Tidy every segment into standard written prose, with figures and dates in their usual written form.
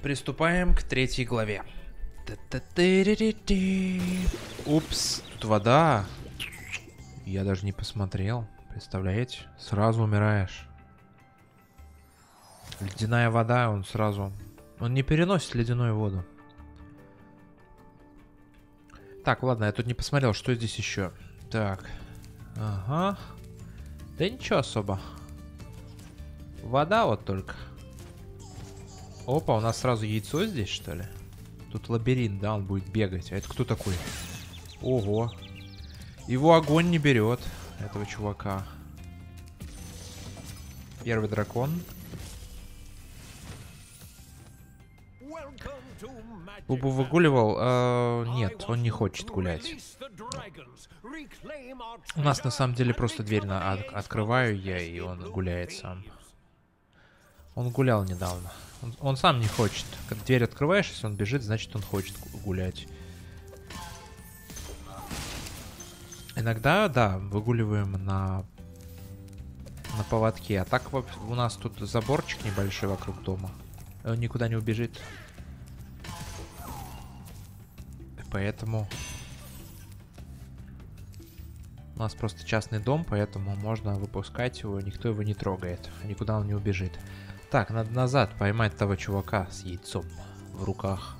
Приступаем к 3 главе. Упс, тут вода. Я даже не посмотрел. Представляете? Сразу умираешь. Ледяная вода, он сразу... Он не переносит ледяную воду. Так, ладно, я тут не посмотрел, что здесь еще. Так. Ага. Да ничего особо. Вода вот только. Опа, у нас сразу яйцо здесь, что ли? Тут лабиринт, да, он будет бегать. А это кто такой? Ого. Его огонь не берет, этого чувака. Первый дракон. Бубу выгуливал? Нет, он не хочет гулять. У нас на самом деле просто дверь открываю я, и он гуляет сам. Он гулял недавно. Он сам не хочет. Когда дверь открываешь, если он бежит, значит он хочет гулять. Иногда, да, выгуливаем на поводке. А так у нас тут заборчик небольшой вокруг дома. Он никуда не убежит. Поэтому... У нас просто частный дом, поэтому можно выпускать его, никто его не трогает. Никуда он не убежит. Так, надо назад поймать того чувака с яйцом в руках.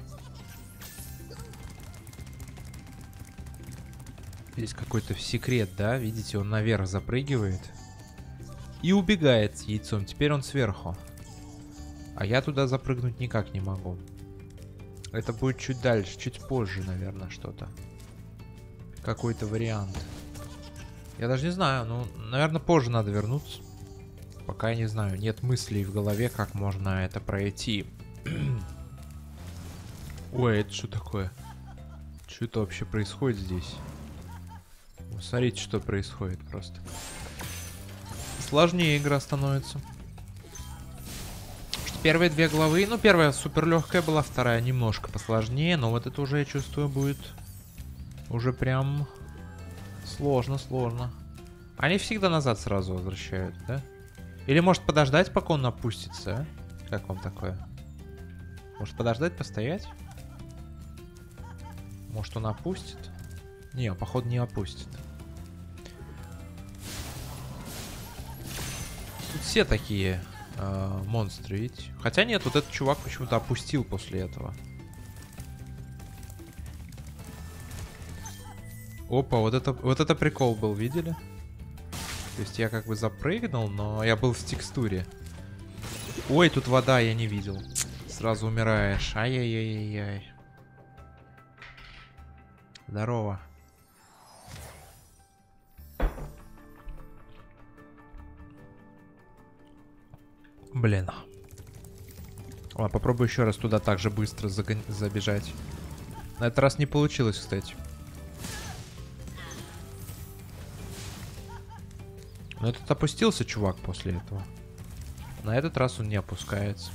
Здесь какой-то секрет, да? Видите, он наверх запрыгивает и убегает с яйцом. Теперь он сверху. А я туда запрыгнуть никак не могу. Это будет чуть дальше, чуть позже, наверное, что-то. Какой-то вариант. Я даже не знаю, ну, наверное, позже надо вернуться. Пока я не знаю, нет мыслей в голове, как можно это пройти. Ой, это что такое? Что это вообще происходит здесь? Смотрите, что происходит просто. Сложнее игра становится. Первые 2 главы, ну, первая супер легкая была, вторая немножко посложнее, но вот это уже, я чувствую, будет уже прям сложно. Они всегда назад сразу возвращают, да? Или может подождать, пока он опустится, а? Как вам такое? Может подождать, постоять? Может он опустит? Не, походу не опустит. Тут все такие монстры, видите? Хотя нет, вот этот чувак почему-то опустил после этого. Опа, вот это прикол был, видели? То есть я как бы запрыгнул, но я был в текстуре. Ой, тут вода, я не видел. Сразу умираешь. Ай-яй-яй-яй. Здорово. Блин. Ладно, попробую еще раз туда так же быстро забежать. На этот раз не получилось, кстати. Но этот опустился, чувак, после этого. На этот раз он не опускается.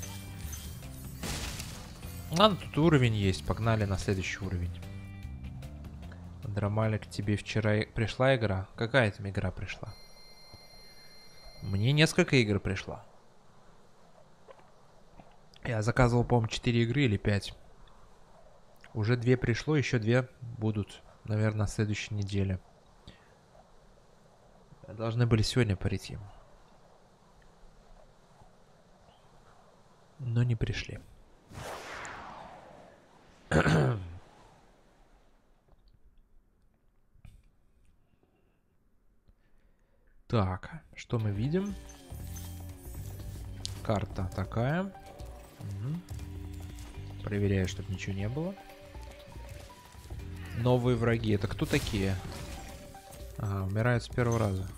Ладно, тут уровень есть. Погнали на следующий уровень. Драмалик, тебе вчера пришла игра? Какая там игра пришла? Мне несколько игр пришло. Я заказывал, по-моему, 4 игры или 5. Уже 2 пришло, еще 2 будут, наверное, на следующей неделе. Должны были сегодня прийти. Но не пришли. Так, что мы видим? Карта такая. Угу. Проверяю, чтобы ничего не было. Новые враги. Это кто такие? Ага, умирают с первого раза.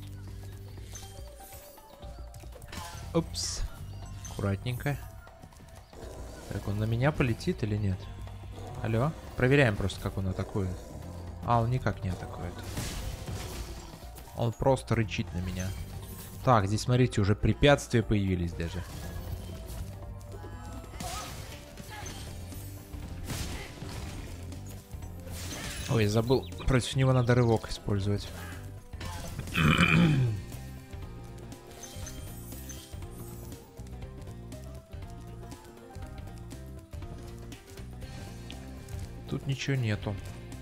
Упс. Аккуратненько. Так, он на меня полетит или нет? Алло? Проверяем просто, как он атакует. А, он никак не атакует. Он просто рычит на меня. Так, здесь, смотрите, уже препятствия появились даже. Ой, забыл. Против него надо рывок использовать. Тут ничего нету.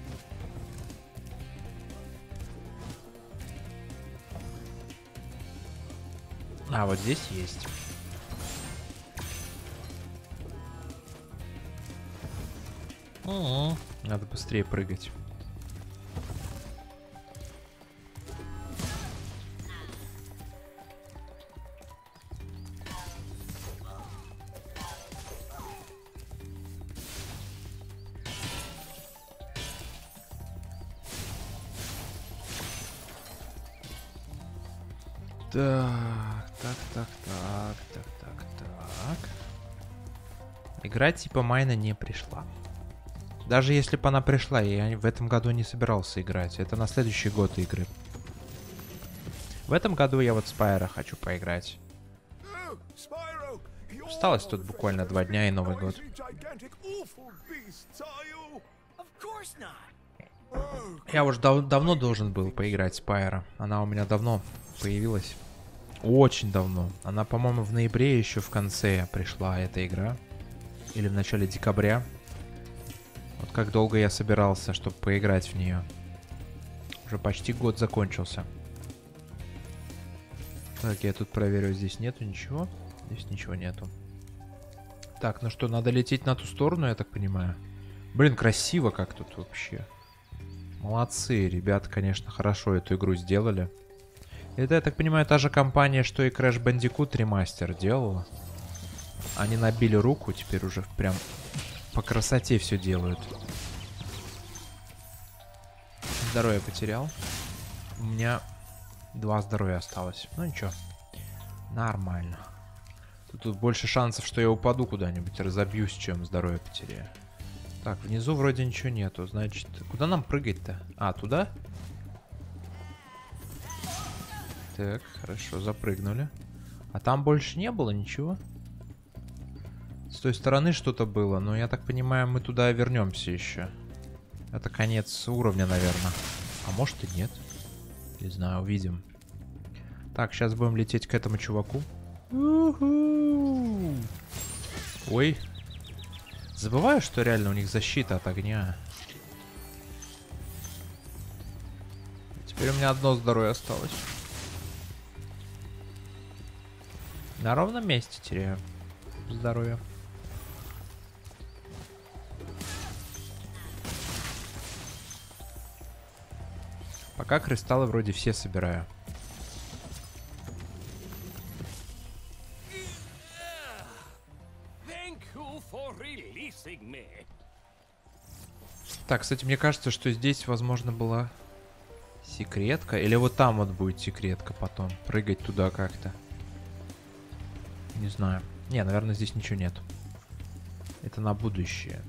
А, вот здесь есть. Надо быстрее прыгать. Так. Игра типа Майна не пришла. Даже если бы она пришла, я в этом году не собирался играть. Это на следующий год игры. В этом году я вот Спайра хочу поиграть. Осталось тут буквально 2 дня и Новый год. Я уже давно должен был поиграть Спайра. Она у меня давно появилась. Очень давно. Она, по-моему, в ноябре еще в конце пришла эта игра. Или в начале декабря. Вот как долго я собирался, чтобы поиграть в нее. Уже почти год закончился. Так, я тут проверю, здесь нету ничего. Здесь ничего нету. Так, ну что, надо лететь на ту сторону, я так понимаю. Блин, красиво как тут вообще. Молодцы, ребята, конечно, хорошо эту игру сделали. Это, я так понимаю, та же компания, что и Crash Bandicoot Remaster делала. Они набили руку, теперь уже прям по красоте все делают. Здоровье потерял. У меня 2 здоровья осталось. Ну ничего. Нормально. Тут больше шансов, что я упаду куда-нибудь, разобьюсь, чем здоровье потеряю. Так, внизу вроде ничего нету. Значит, куда нам прыгать-то? А, туда? Так, хорошо, запрыгнули. А там больше не было ничего? С той стороны что-то было, но я так понимаю, мы туда вернемся еще. Это конец уровня, наверное. А может и нет. Не знаю, увидим. Так, сейчас будем лететь к этому чуваку. Ой. Забываю, что реально у них защита от огня. Теперь у меня 1 здоровье осталось. На ровном месте теряю здоровье. Пока кристаллы вроде все собираю. Так, кстати, мне кажется, что здесь, возможно, была секретка. Или вот там вот будет секретка потом. Прыгать туда как-то. Не знаю. Не, наверное, здесь ничего нет. Это на будущее.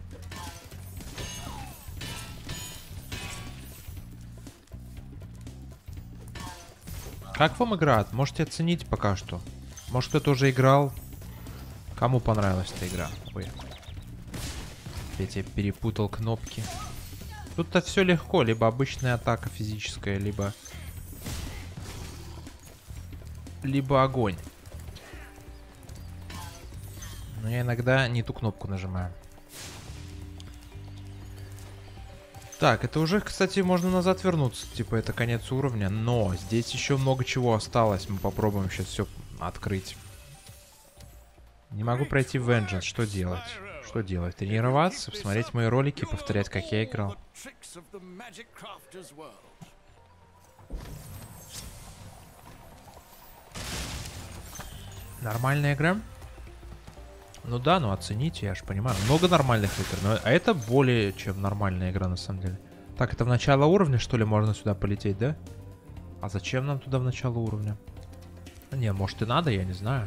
Как вам игра? Можете оценить пока что. Может, кто-то уже играл. Кому понравилась эта игра? Ой. Я тебе перепутал кнопки. Тут-то все легко. Либо обычная атака физическая, либо огонь. Но я иногда не ту кнопку нажимаю. Так, это уже, кстати, можно назад вернуться. Типа, это конец уровня. Но здесь еще много чего осталось. Мы попробуем сейчас все открыть. Не могу пройти в Vengeance. Что делать? Что делать? Тренироваться, посмотреть мои ролики, повторять, как я играл. Нормальная игра? Ну да, ну оцените, я же понимаю. Много нормальных игр, но а это более чем нормальная игра на самом деле. Так, это в начало уровня, что ли, можно сюда полететь, да? А зачем нам туда в начало уровня? Не, может и надо, я не знаю.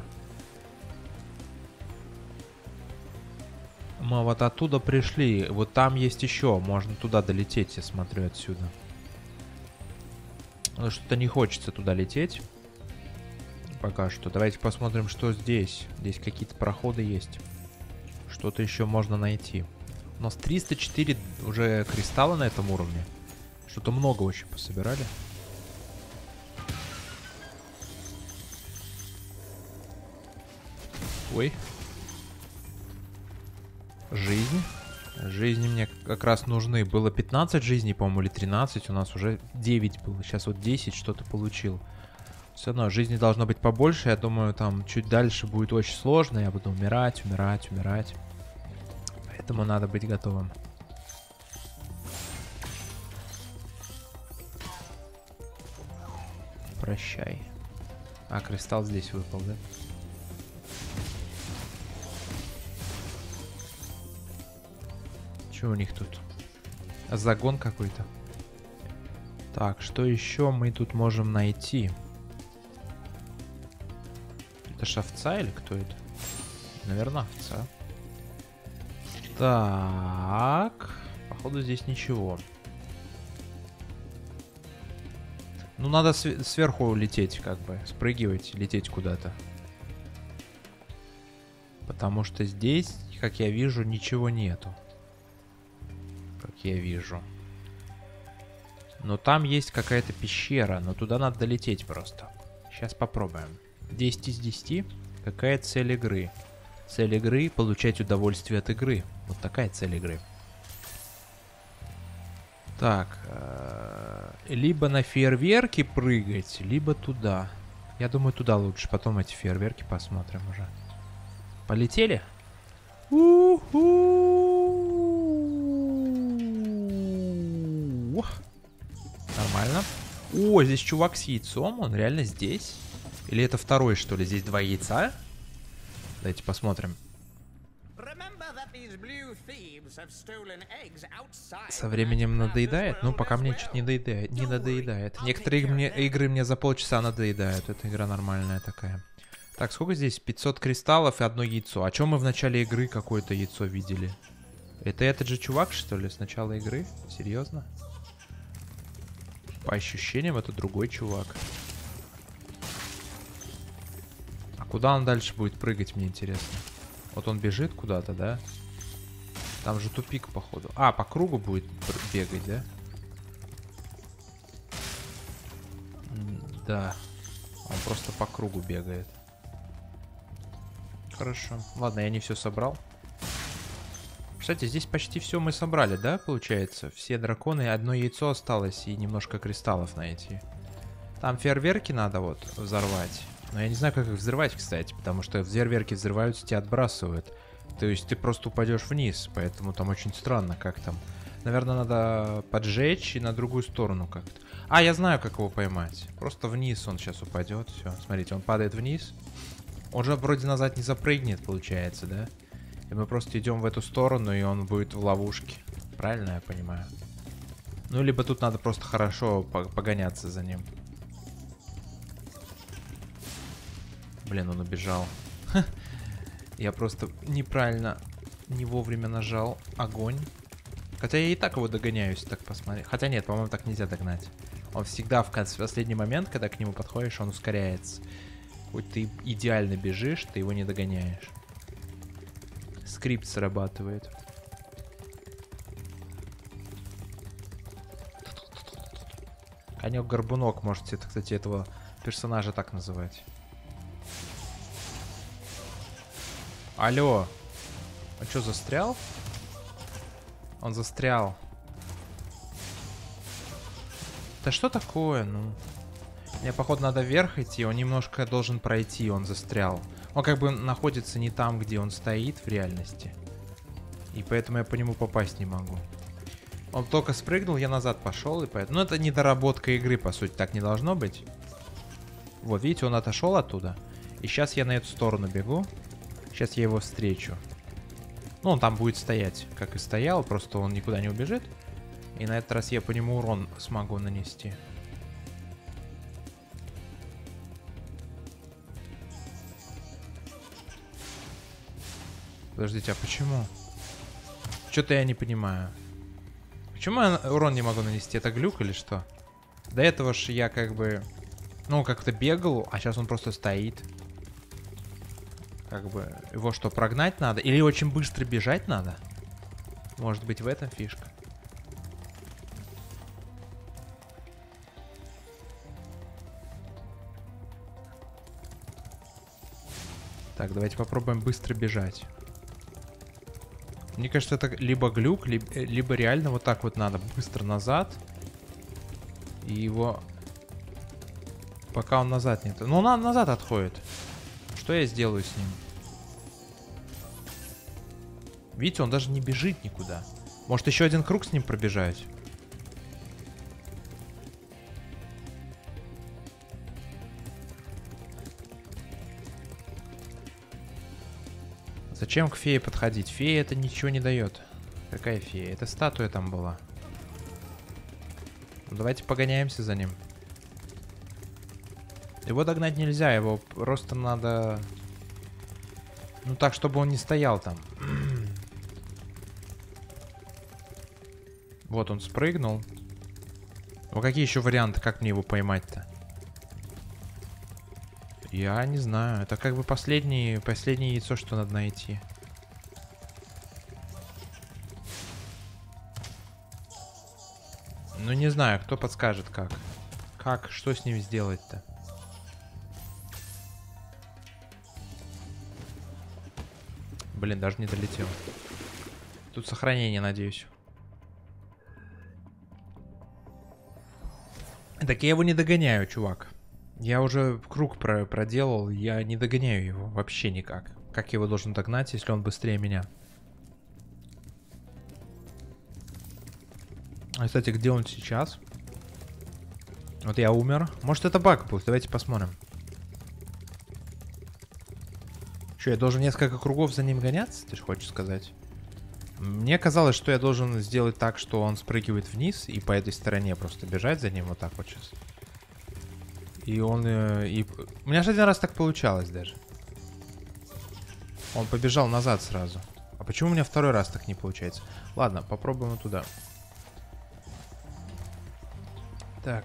Мы вот оттуда пришли. Вот там есть еще. Можно туда долететь, я смотрю отсюда. Но что-то не хочется туда лететь. Пока что. Давайте посмотрим, что здесь. Здесь какие-то проходы есть. Что-то еще можно найти. У нас 304 уже кристалла на этом уровне. Что-то много очень пособирали. Ой. Жизнь. Жизни мне как раз нужны. Было 15 жизней, по-моему, или 13. У нас уже 9 было. Сейчас вот 10 что-то получил. Все равно жизни должно быть побольше. Я думаю, там чуть дальше будет очень сложно. Я буду умирать, умирать, умирать. Поэтому надо быть готовым. Прощай. А, кристалл здесь выпал, да? Что у них тут? Загон какой-то. Так, что еще мы тут можем найти? Это ж овца или кто это? Наверное, овца. Так. Походу здесь ничего. Ну, надо сверху лететь, как бы. Спрыгивать, лететь куда-то. Потому что здесь, как я вижу, ничего нету. Как я вижу. Но там есть какая-то пещера, но туда надо долететь просто. Сейчас попробуем. 10 из 10. Какая цель игры? Цель игры — получать удовольствие от игры. Вот такая цель игры. Так. Либо на фейерверки прыгать, либо туда. Я думаю, туда лучше. Потом эти фейерверки посмотрим уже. Полетели? Нормально. О, здесь чувак с яйцом. Он реально здесь? Или это второй, что ли? Здесь 2 яйца? Давайте посмотрим. Со временем надоедает? Ну, пока мне что-то не надоедает. Некоторые игры мне за полчаса надоедают. Эта игра нормальная такая. Так, сколько здесь? 500 кристаллов и 1 яйцо. А чё мы в начале игры какое-то яйцо видели? Это этот же чувак, что ли, с начала игры? Серьезно? По ощущениям, это другой чувак. А куда он дальше будет прыгать, мне интересно. Вот он бежит куда-то, да? Там же тупик, походу. А, по кругу будет бегать, да? Да. Он просто по кругу бегает. Хорошо. Ладно, я не все собрал. Кстати, здесь почти все мы собрали, да, получается? Все драконы, 1 яйцо осталось и немножко кристаллов найти. Там фейерверки надо вот взорвать. Но я не знаю, как их взрывать, кстати, потому что фейерверки взрываются, тебя отбрасывают. То есть ты просто упадешь вниз, поэтому там очень странно, как там. Наверное, надо поджечь и на другую сторону как-то. А, я знаю, как его поймать. Просто вниз он сейчас упадет. Все, смотрите, он падает вниз. Он же вроде назад не запрыгнет, получается, да? И мы просто идем в эту сторону, и он будет в ловушке. Правильно я понимаю? Ну, либо тут надо просто хорошо погоняться за ним. Блин, он убежал. Я просто неправильно, не вовремя нажал огонь. Хотя я и так его догоняюсь, так посмотри. Хотя нет, по-моему, так нельзя догнать. Он всегда в последний момент, когда к нему подходишь, он ускоряется. Хоть ты идеально бежишь, ты его не догоняешь. Скрипт срабатывает. Конек-горбунок, можете, кстати, этого персонажа так называть. Алло. Он что, застрял? Он застрял. Да что такое, ну? Мне, походу, надо вверх идти. Он немножко должен пройти, он застрял. Он как бы находится не там, где он стоит в реальности. И поэтому я по нему попасть не могу. Он только спрыгнул, я назад пошел, и поэтому... Ну, это недоработка игры, по сути, так не должно быть. Вот, видите, он отошел оттуда. И сейчас я на эту сторону бегу. Сейчас я его встречу. Ну, он там будет стоять, как и стоял, просто он никуда не убежит. И на этот раз я по нему урон смогу нанести. Подождите, а почему? Что-то я не понимаю. Почему я урон не могу нанести? Это глюк или что? До этого ж я как бы... Ну, как-то бегал, а сейчас он просто стоит. Как бы его что, прогнать надо? Или очень быстро бежать надо? Может быть, в этом фишка. Так, давайте попробуем быстро бежать. Мне кажется, это либо глюк, либо реально вот так вот надо быстро назад. И его... Пока он назад нет. Ну, он назад отходит. Что я сделаю с ним? Видите, он даже не бежит никуда. Может, еще один круг с ним пробежать? Зачем к фее подходить? Фея это ничего не дает. Какая фея? Это статуя там была. Ну, давайте погоняемся за ним. Его догнать нельзя, его просто надо... Ну так, чтобы он не стоял там. Вот он спрыгнул. Ну какие еще варианты, как мне его поймать-то? Я не знаю. Это как бы последнее яйцо, что надо найти. Ну не знаю, кто подскажет как. Как, что с ним сделать-то? Блин, даже не долетел. Тут сохранение, надеюсь. Так я его не догоняю, чувак. Я уже круг проделал, я не догоняю его вообще никак. Как я его должен догнать, если он быстрее меня? А, кстати, где он сейчас? Вот я умер. Может, это баг был? Давайте посмотрим. Что, я должен несколько кругов за ним гоняться? Ты же хочешь сказать? Мне казалось, что я должен сделать так, что он спрыгивает вниз и по этой стороне просто бежать за ним вот так вот сейчас. И он... У меня же один раз так получалось даже. Он побежал назад сразу. А почему у меня второй раз так не получается? Ладно, попробуем туда. Так.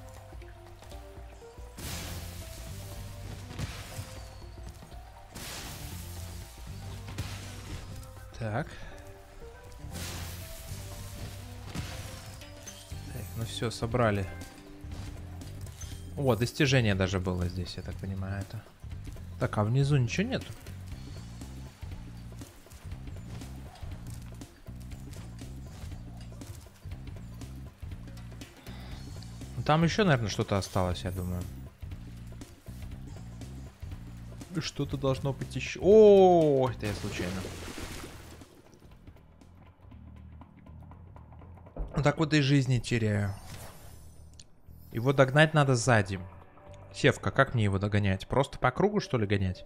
Так. Так, ну все, собрали. О, достижение даже было здесь, я так понимаю, это. Так, а внизу ничего нету? Там еще, наверное, что-то осталось, я думаю. Что-то должно быть еще. О, это я случайно. Вот так вот и жизни теряю. Его догнать надо сзади. Севка, как мне его догонять? Просто по кругу, что ли, гонять?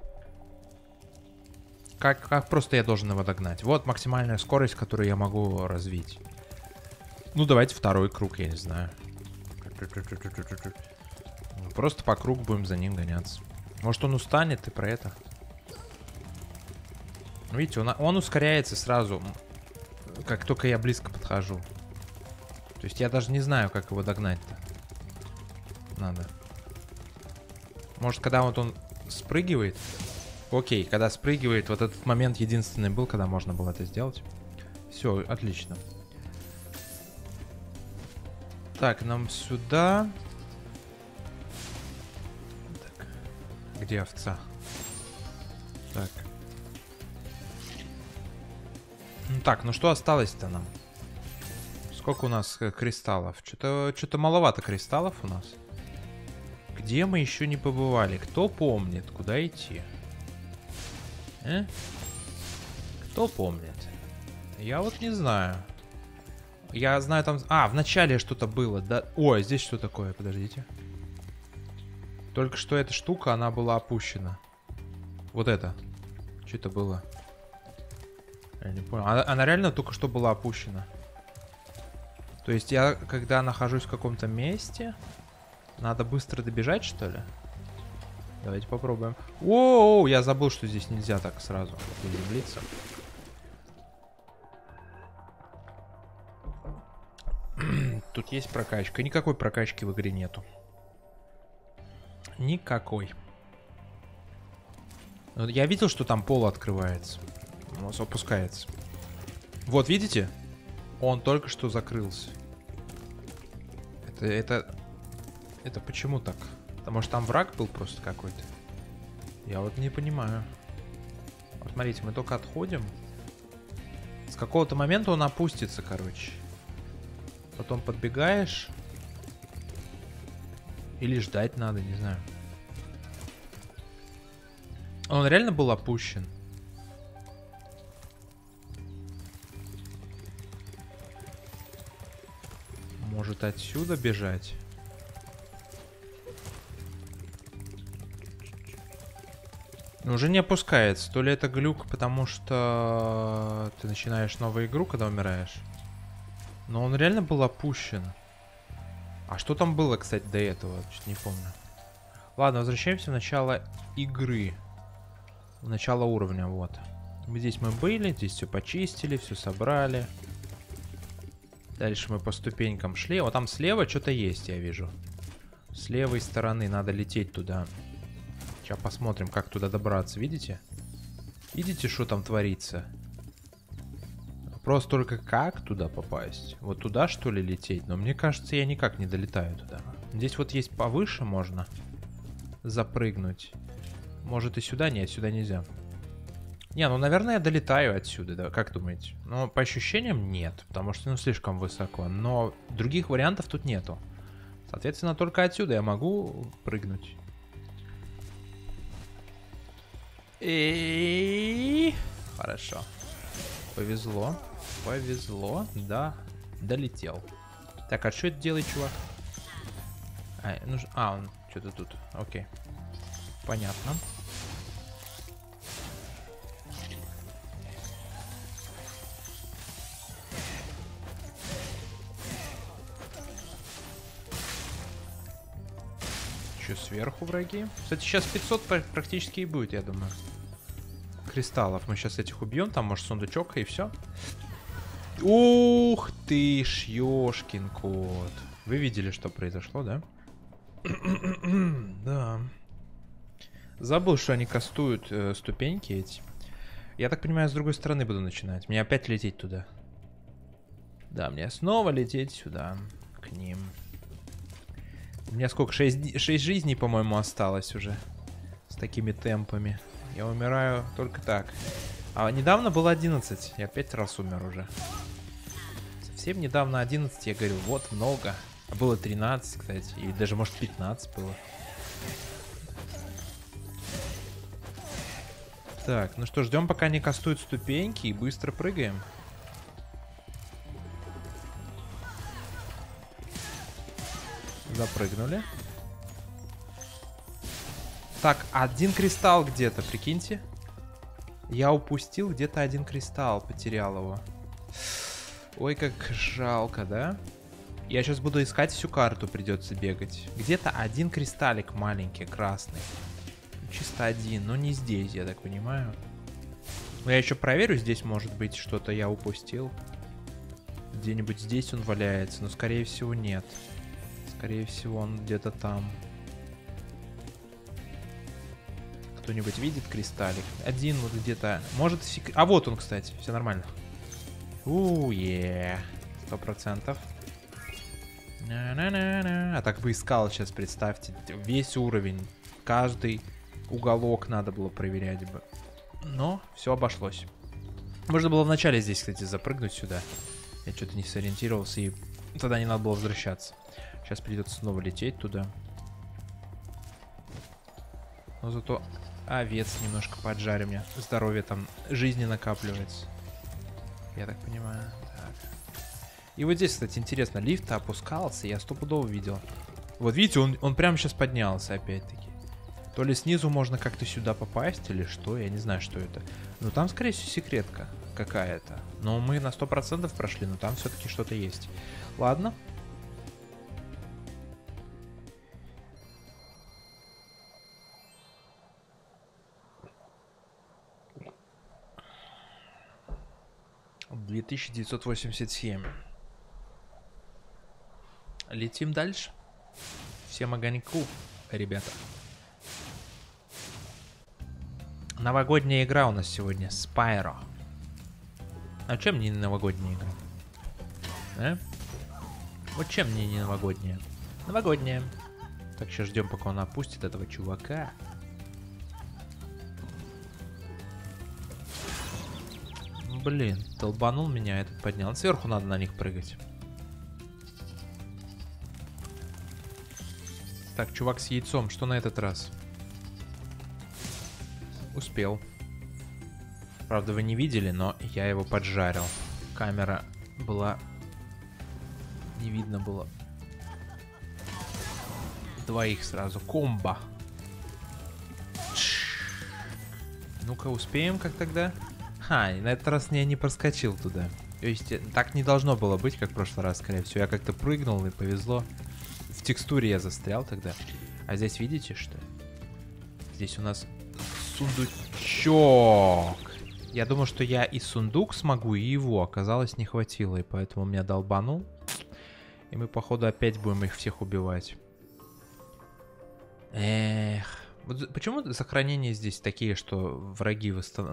Как просто я должен его догнать? Вот максимальная скорость, которую я могу развить. Ну, давайте второй круг, я не знаю. Просто по кругу будем за ним гоняться. Может, он устанет и про это. Видите, он ускоряется сразу, как только я близко подхожу. То есть я даже не знаю, как его догнать-то. Надо. Может, когда вот он спрыгивает. Окей, когда спрыгивает, вот этот момент единственный был, когда можно было это сделать. Все, отлично. Так, нам сюда. Так. Где овца? Так. Ну так, ну что осталось-то нам? Сколько у нас кристаллов? Что-то маловато кристаллов у нас. Где мы еще не побывали? Кто помнит, куда идти? Кто помнит? Я вот не знаю. Я знаю там... А, в начале что-то было, да? Ой, здесь что такое? Подождите. Только что эта штука, она была опущена. Вот это. Что это было? Я не понял. Она реально только что была опущена. То есть я, когда нахожусь в каком-то месте, надо быстро добежать, что ли? Давайте попробуем. О, я забыл, что здесь нельзя так сразу приземлиться. Тут есть прокачка. Никакой прокачки в игре нету. Никакой. Я видел, что там пол открывается. Он опускается. Вот, видите? Он только что закрылся. Это почему так? Потому что там враг был просто какой-то. Я вот не понимаю. Вот смотрите, мы только отходим. С какого-то момента он опустится, короче. Потом подбегаешь. Или ждать надо, не знаю. Он реально был опущен. Может отсюда бежать? Но уже не опускается. То ли это глюк, потому что ты начинаешь новую игру, когда умираешь. Но он реально был опущен. А что там было, кстати, до этого? Чуть не помню. Ладно, возвращаемся в начало игры. В начало уровня, вот. Здесь мы были, здесь все почистили, все собрали. Дальше мы по ступенькам шли. Вот там слева что-то есть, я вижу. С левой стороны надо лететь туда. Сейчас посмотрим, как туда добраться. Видите? Видите, что там творится? Вопрос только, как туда попасть? Вот туда, что ли, лететь? Но мне кажется, я никак не долетаю туда. Здесь вот есть повыше можно запрыгнуть. Может и сюда? Нет, сюда нельзя. Не, ну, наверное, я долетаю отсюда, да? Как думаете? Ну, по ощущениям нет, потому что, ну, слишком высоко. Но других вариантов тут нету. Соответственно, только отсюда я могу прыгнуть. И хорошо. Повезло. Повезло. Да. Долетел. Так, а что это делает, чувак? Он что-то тут. Окей. Понятно. Еще сверху враги. Кстати, сейчас 500 практически и будет, я думаю. Кристаллов. Мы сейчас этих убьем. Там, может, сундучок и все. Ух ты ж, ёшкин кот. Вы видели, что произошло, да? Да. Забыл, что они кастуют ступеньки эти. Я так понимаю, с другой стороны буду начинать. Мне опять лететь туда. Да, мне снова лететь сюда. К ним. У меня сколько? 6 жизней, по-моему, осталось уже. С такими темпами. Я умираю только так. А недавно было 11. Я 5 раз умер уже. Совсем недавно 11. Я говорю, вот много. А было 13, кстати. И даже, может, 15 было. Так, ну что, ждем, пока не кастуют ступеньки, и быстро прыгаем. Запрыгнули. Так, один кристалл где-то, прикиньте. Я упустил где-то один кристалл, потерял его. Ой, как жалко, да? Я сейчас буду искать всю карту, придется бегать. Где-то один кристаллик маленький, красный. Чисто один, но не здесь, я так понимаю. Но я еще проверю, здесь может быть что-то я упустил. Где-нибудь здесь он валяется, но скорее всего нет. Скорее всего он где-то там. Кто-нибудь видит кристаллик? Один вот где-то. Может А вот он, кстати, все нормально. 100%. А так бы искал сейчас, представьте, весь уровень. Каждый уголок надо было проверять бы. Но все обошлось. Можно было вначале здесь, кстати, запрыгнуть сюда. Я что-то не сориентировался, и тогда не надо было возвращаться. Сейчас придется снова лететь туда. Но зато овец немножко поджарим. У меня здоровье там, жизни накапливается. Я так понимаю. Так. И вот здесь, кстати, интересно, лифт опускался, я стопудово видел. Вот видите, он прямо сейчас поднялся опять-таки. То ли снизу можно как-то сюда попасть, или что, я не знаю, что это. Но там, скорее всего, секретка какая-то. Но мы на 100% прошли, но там все-таки что-то есть. Ладно. $2987. Летим дальше. Всем огоньку, ребята. Новогодняя игра у нас сегодня. Spyro. А чем мне не новогодняя игра? А? Вот чем мне не новогодняя? Новогодняя. Так, сейчас ждем, пока он опустит этого чувака. блин, долбанул меня, этот поднял. Сверху надо на них прыгать. Так, чувак с яйцом, что на этот раз? Успел. Правда, вы не видели, но я его поджарил. Камера была... Не видно было. Двоих сразу. Комбо. Ну-ка, успеем как тогда? Ха, на этот раз я не проскочил туда. То есть, так не должно было быть, как в прошлый раз, скорее всего. Я как-то прыгнул и повезло. В текстуре я застрял тогда. А здесь видите, что? Здесь у нас сундучок. Я думал, что я и сундук смогу, и его. Оказалось, не хватило, и поэтому меня долбанул. И мы, походу, опять будем их всех убивать. Эх. Вот почему сохранения здесь такие, что враги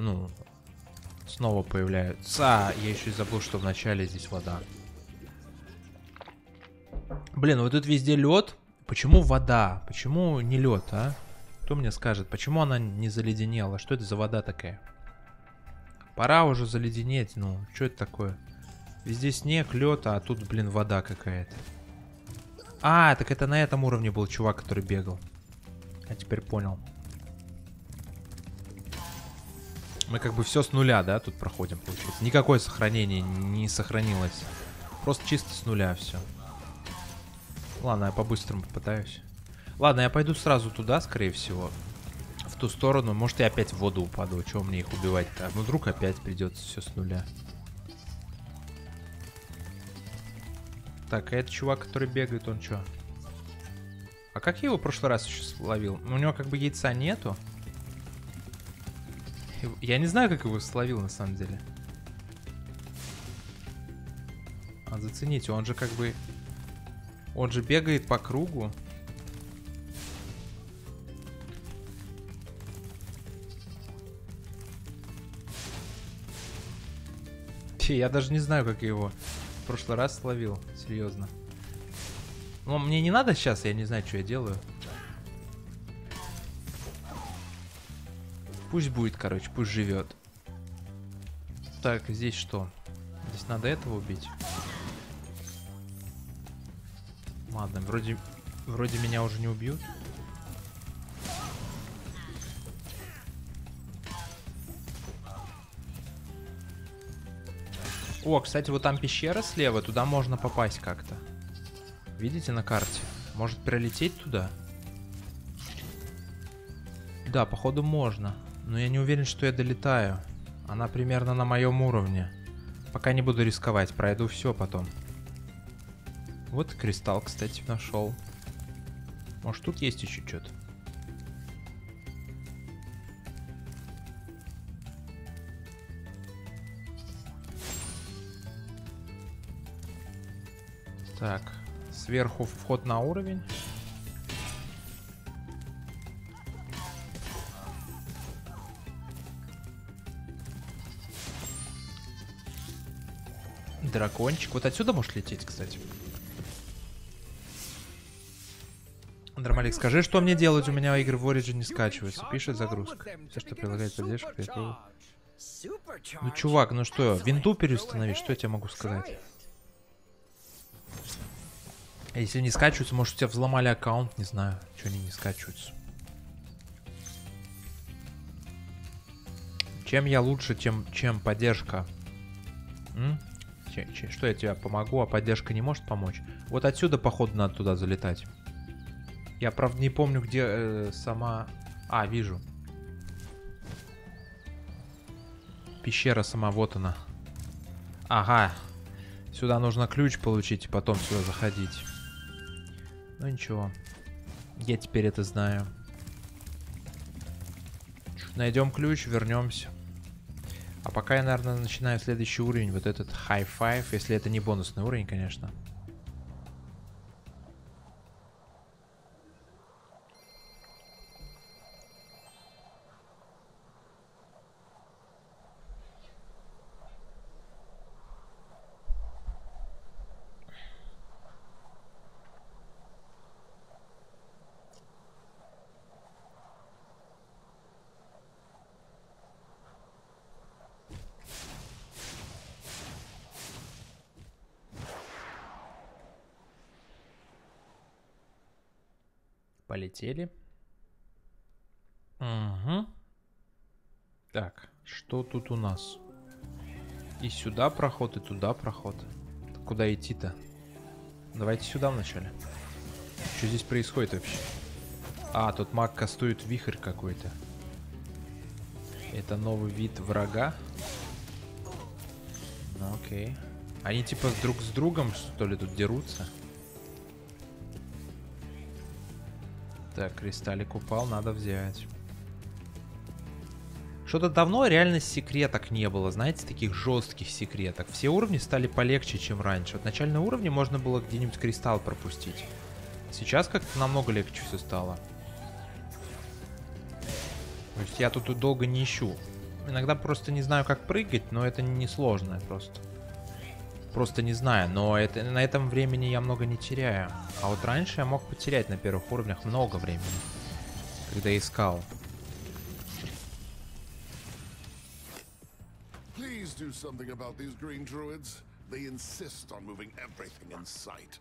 снова появляются? Я еще и забыл, что в начале здесь вода. Блин, вот тут везде лед. Почему вода? Почему не лед, а? Кто мне скажет, почему она не заледенела? Что это за вода такая? Пора уже заледенеть, ну, что это такое? Везде снег, лед, а тут, блин, вода какая-то. А, так это на этом уровне был чувак, который бегал. Я теперь понял. Мы как бы все с нуля, да, тут проходим, получается. Никакое сохранение не сохранилось. Просто чисто с нуля все. Ладно, я по-быстрому попытаюсь. Ладно, я пойду сразу туда, скорее всего. В ту сторону. Может, я опять в воду упаду. Чего мне их убивать-то? Ну, вдруг опять придется все с нуля. Так, а этот чувак, который бегает, он что? А как я его в прошлый раз еще словил? У него как бы яйца нету. Я не знаю, как его словил на самом деле. А зацените, он же как бы... Он же бегает по кругу. Я даже не знаю, как я его в прошлый раз словил. Серьезно. Но мне не надо сейчас, я не знаю, что я делаю. Пусть будет, короче, пусть живет. Так, здесь что? Здесь надо этого убить. Ладно, вроде меня уже не убьют. О, кстати, вот там пещера слева, туда можно попасть как-то. Видите на карте? Может пролететь туда? Да, походу можно. Но я не уверен, что я долетаю. Она примерно на моем уровне. Пока не буду рисковать, пройду все потом. Вот кристалл, кстати, нашел. Может, тут есть еще что-то? Так, сверху вход на уровень. Дракончик. Вот отсюда можешь лететь, кстати. Драмалик, скажи, что мне делать? У меня игры в Origin не скачиваются. Пишет загрузка. Все, что прилагает поддержку. Ну, чувак, ну что, винду переустанови? Что я тебе могу сказать? А если не скачиваются, может, у тебя взломали аккаунт? Не знаю, что они не скачиваются. Чем я лучше, чем поддержка? Что я тебе помогу, а поддержка не может помочь? Вот отсюда, походу, надо туда залетать. Я, правда, не помню, где сама... А, вижу. Пещера сама, вот она. Ага. Сюда нужно ключ получить и потом сюда заходить. Ну ничего. Я теперь это знаю. Найдем ключ, вернемся. А пока я, наверное, начинаю следующий уровень. Вот этот High Five. Если это не бонусный уровень, конечно. Полетели. Угу. Так, что тут у нас? И сюда проход, и туда проход. Куда идти-то? Давайте сюда вначале. Что здесь происходит вообще? А, тут маг кастует вихрь какой-то. Это новый вид врага. Ну, окей. Они типа друг с другом, что ли, тут дерутся? Так, кристаллик упал, надо взять. Что-то давно реально секреток не было, знаете, таких жестких секреток. Все уровни стали полегче, чем раньше. Вот начальные уровни можно было где-нибудь кристалл пропустить. Сейчас как-то намного легче все стало. То есть я тут долго не ищу. Иногда просто не знаю, как прыгать, но это не сложно просто. Просто не знаю, но это, на этом времени я много не теряю. А вот раньше я мог потерять на первых уровнях много времени, когда искал. Please do something about these green druids. They insist on moving everything in sight.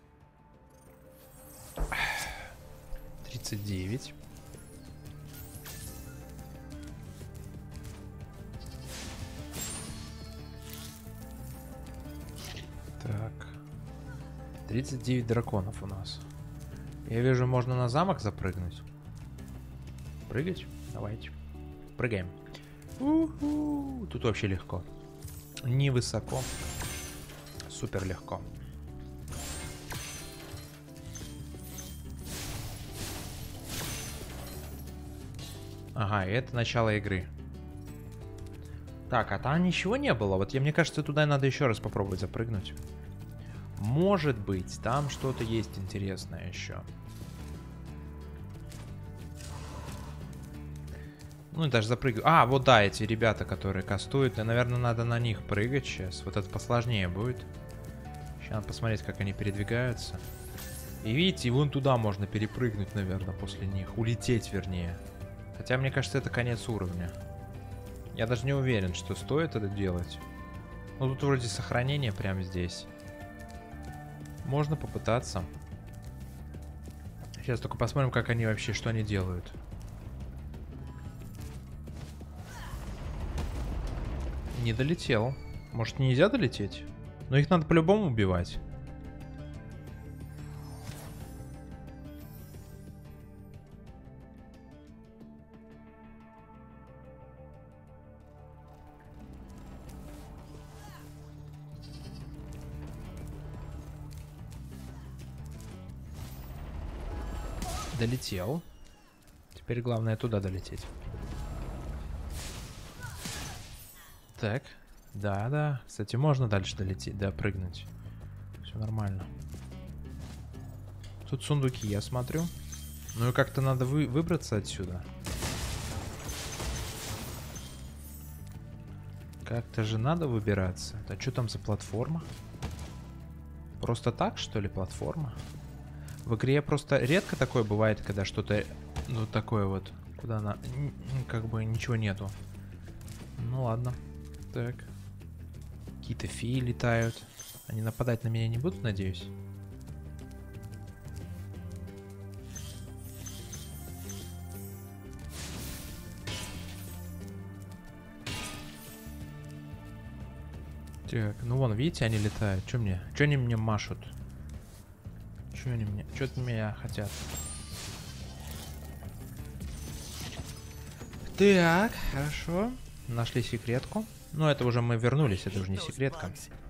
39. Так. 39 драконов у нас. Я вижу, можно на замок запрыгнуть. Прыгать? Давайте. Прыгаем. У-ху. Тут вообще легко. Невысоко. Супер легко. Ага, это начало игры. Так, а там ничего не было. Вот мне кажется, туда надо еще раз попробовать запрыгнуть. Может быть, там что-то есть интересное еще. Ну, даже запрыгиваю. А, вот да, эти ребята, которые кастуют. И, наверное, надо на них прыгать сейчас. Вот это посложнее будет. Сейчас надо посмотреть, как они передвигаются. И видите, вон туда можно перепрыгнуть, наверное, после них. Улететь, вернее. Хотя, мне кажется, это конец уровня. Я даже не уверен, что стоит это делать. Ну, тут вроде сохранение прямо здесь. Можно попытаться. Сейчас только посмотрим, как они вообще, что они делают. Не долетел. Может, нельзя долететь? Но их надо по-любому убивать. Долетел. Теперь главное туда долететь. Так. Да. Кстати, можно дальше долететь, да, прыгнуть. Все нормально. Тут сундуки, я смотрю. Ну и как-то надо выбраться отсюда. Как-то же надо выбираться. А что там за платформа? Просто так, что ли, платформа? В игре просто редко такое бывает, когда что-то, ну, такое вот, куда она, как бы ничего нету. Ну ладно. Так. Какие-то феи летают. Они нападать на меня не будут, надеюсь? Так, ну вон, видите, они летают. Что они мне машут? Что они мне? Что-то меня хотят. Так, хорошо. Нашли секретку. Ну, это уже мы вернулись, это уже не секретка.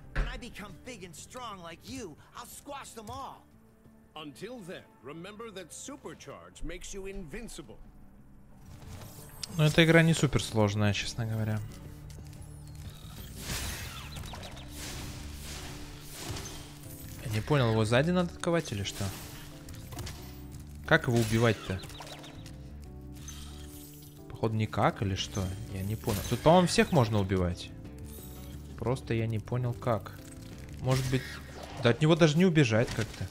Но эта игра не супер сложная, честно говоря. Я не понял, его сзади надо атаковать или что? Как его убивать-то? Походу никак или что? Я не понял. Тут, по-моему, всех можно убивать. Просто я не понял как. Может быть... Да от него даже не убежать как-то.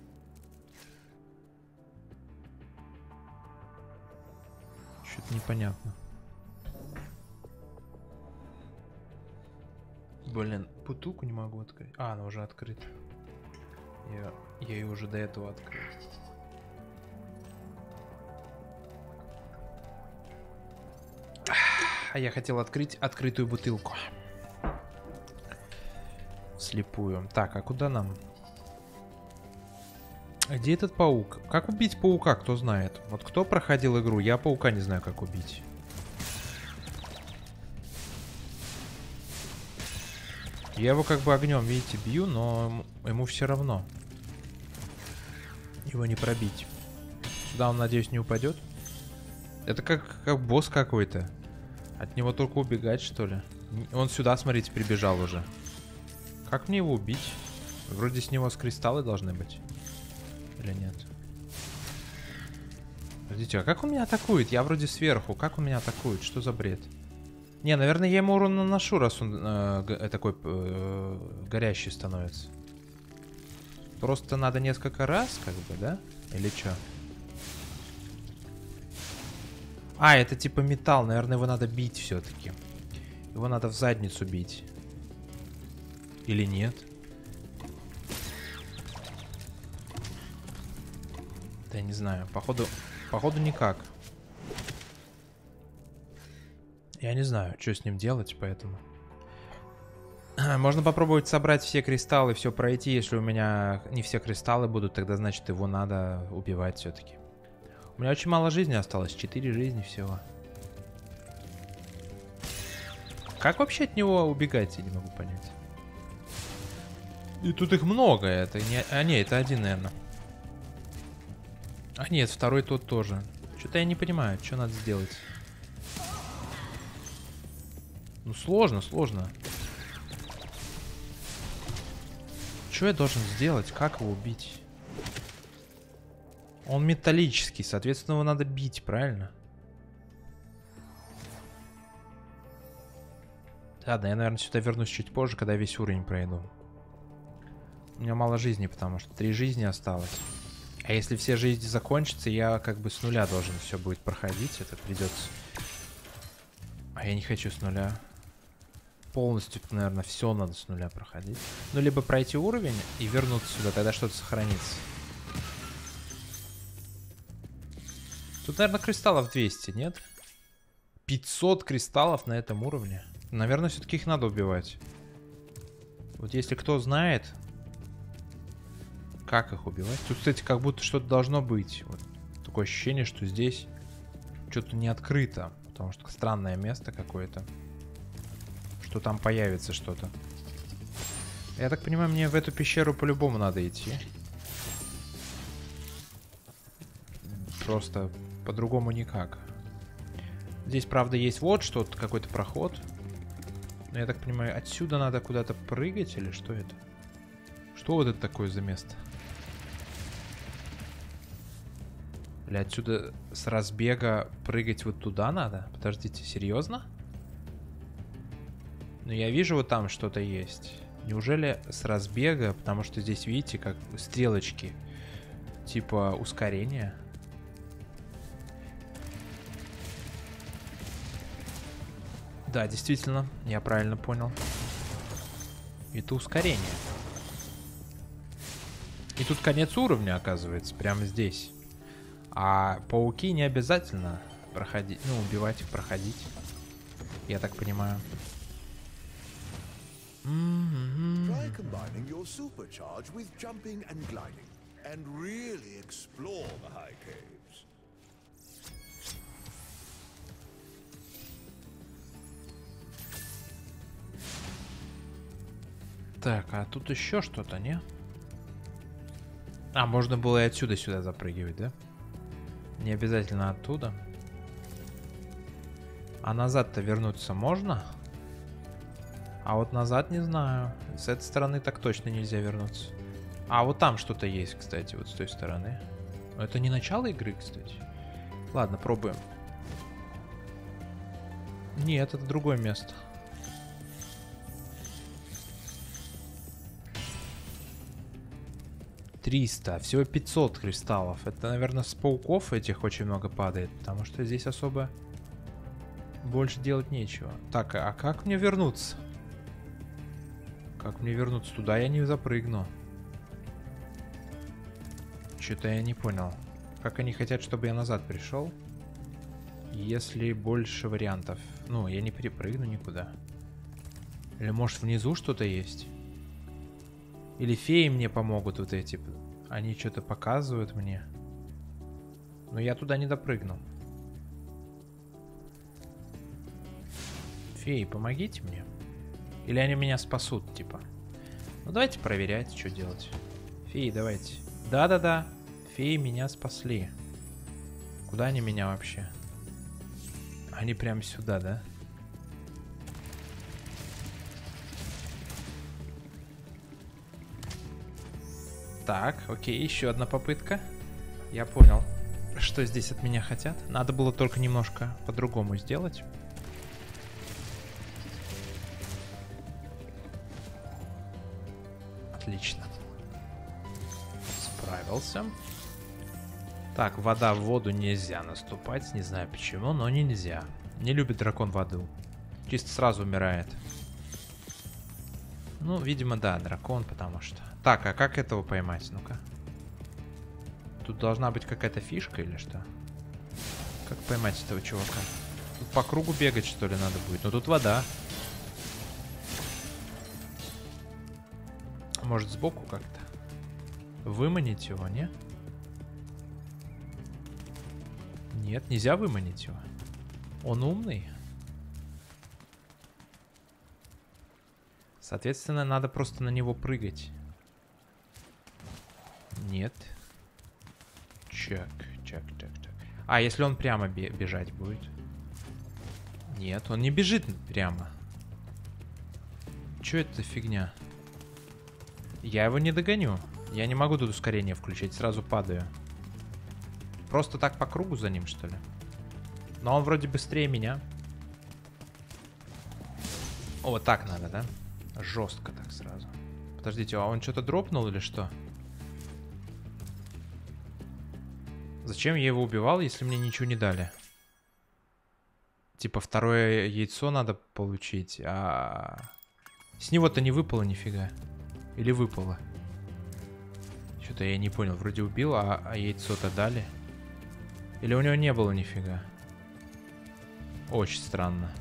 Что-то непонятно. Блин, бутылку не могу открыть. А, она уже открыта. Я ее уже до этого открыл. А я хотел открыть открытую бутылку. Вслепую. Так, а куда нам? Где этот паук? Как убить паука, кто знает? Вот кто проходил игру? Я паука не знаю, как убить. Я его как бы огнем, видите, бью, но ему все равно. Его не пробить. Сюда он, надеюсь, не упадет. Это как босс какой-то. От него только убегать, что ли? Он сюда, смотрите, прибежал уже. Как мне его убить? Вроде с него с кристаллы должны быть. Или нет? Подождите, а как он меня атакует? Я вроде сверху. Как он меня атакует? Что за бред? Не, наверное, я ему урон наношу, раз он такой горящий становится. Просто надо несколько раз, как бы, да? Или что? А, это типа металл. Наверное, его надо бить все-таки. Его надо в задницу бить. Или нет? Да я не знаю. Походу никак. Я не знаю, что с ним делать, поэтому... Можно попробовать собрать все кристаллы, все пройти. Если у меня не все кристаллы будут, тогда значит его надо убивать все-таки. У меня очень мало жизни осталось, 4 жизни всего. Как вообще от него убегать, я не могу понять. И тут их много, это не... А, не, это один, наверное. А нет, второй тот тоже. Что-то я не понимаю, что надо сделать. Ну, сложно. Что я должен сделать? Как его убить? Он металлический, соответственно, его надо бить, правильно? Ладно, я, наверное, сюда вернусь чуть позже, когда весь уровень пройду. У меня мало жизни, потому что 3 жизни осталось. А если все жизни закончатся, я как бы с нуля должен все будет проходить. Это придется... А я не хочу с нуля. Полностью, наверное, все надо с нуля проходить. Ну, либо пройти уровень и вернуться сюда, тогда что-то сохранится. Тут, наверное, кристаллов 200, нет? 500 кристаллов на этом уровне. Наверное, все-таки их надо убивать. Вот если кто знает, как их убивать. Тут, кстати, как будто что-то должно быть. Вот такое ощущение, что здесь что-то не открыто. Потому что странное место какое-то. Что там появится что-то. Я так понимаю, мне в эту пещеру по-любому надо идти. Просто по-другому никак. Здесь, правда, есть вот что-то, какой-то проход. Но я так понимаю, отсюда надо куда-то прыгать или что это? Что вот это такое за место? Или отсюда с разбега прыгать вот туда надо? Подождите, серьезно? Ну, я вижу, вот там что-то есть. Неужели с разбега? Потому что здесь, видите, как стрелочки. Типа ускорения. Да, действительно, я правильно понял. Это ускорение. И тут конец уровня, оказывается, прямо здесь. А пауки не обязательно проходить, ну, убивать их, проходить. Я так понимаю. Try combining your supercharge with jumping and gliding, and really explore the high caves. Так, а тут еще что-то, не? А, можно было и отсюда сюда запрыгивать, да? Не обязательно оттуда. А назад-то вернуться можно? А вот назад не знаю. С этой стороны так точно нельзя вернуться. А вот там что-то есть, кстати, вот с той стороны. Но это не начало игры, кстати. Ладно, пробуем. Нет, это другое место. Всего 500 кристаллов. Это, наверное, с пауков этих очень много падает, потому что здесь особо больше делать нечего. Так, а как мне вернуться? Как мне вернуться? Туда я не запрыгну. Что-то я не понял. Как они хотят, чтобы я назад пришел? Если больше вариантов. Ну, я не перепрыгну никуда. Или может внизу что-то есть? Или феи мне помогут вот эти. Они что-то показывают мне. Но я туда не допрыгну. Феи, помогите мне. Или они меня спасут, типа. Ну, давайте проверять, что делать. Феи, давайте. Да-да-да. Феи меня спасли. Куда они меня вообще? Они прямо сюда, да? Так, окей, еще одна попытка. Я понял, что здесь от меня хотят. Надо было только немножко по-другому сделать. Отлично. Справился. Так, вода в воду нельзя наступать. Не знаю почему, но нельзя. Не любит дракон воду. Чисто сразу умирает. Ну, видимо, да, дракон, потому что... Так, а как этого поймать? Ну-ка. Тут должна быть какая-то фишка или что? Как поймать этого чувака? Тут по кругу бегать, что ли, надо будет? Ну, тут вода. Может, сбоку как-то? Выманить его, не? Нет, нельзя выманить его. Он умный. Соответственно, надо просто на него прыгать. Нет. Чак. А, если он прямо бежать будет? Нет, он не бежит прямо. Чё это фигня? Я его не догоню. Я не могу тут ускорение включить, сразу падаю. Просто так по кругу за ним, что ли? Но он вроде быстрее меня. О, вот так надо, да? Жестко так сразу. Подождите, а он что-то дропнул или что? Зачем я его убивал, если мне ничего не дали? Типа второе яйцо надо получить, а... С него-то не выпало нифига. Или выпало? Что-то я не понял. Вроде убил, а яйцо-то дали. Или у него не было нифига? Очень странно.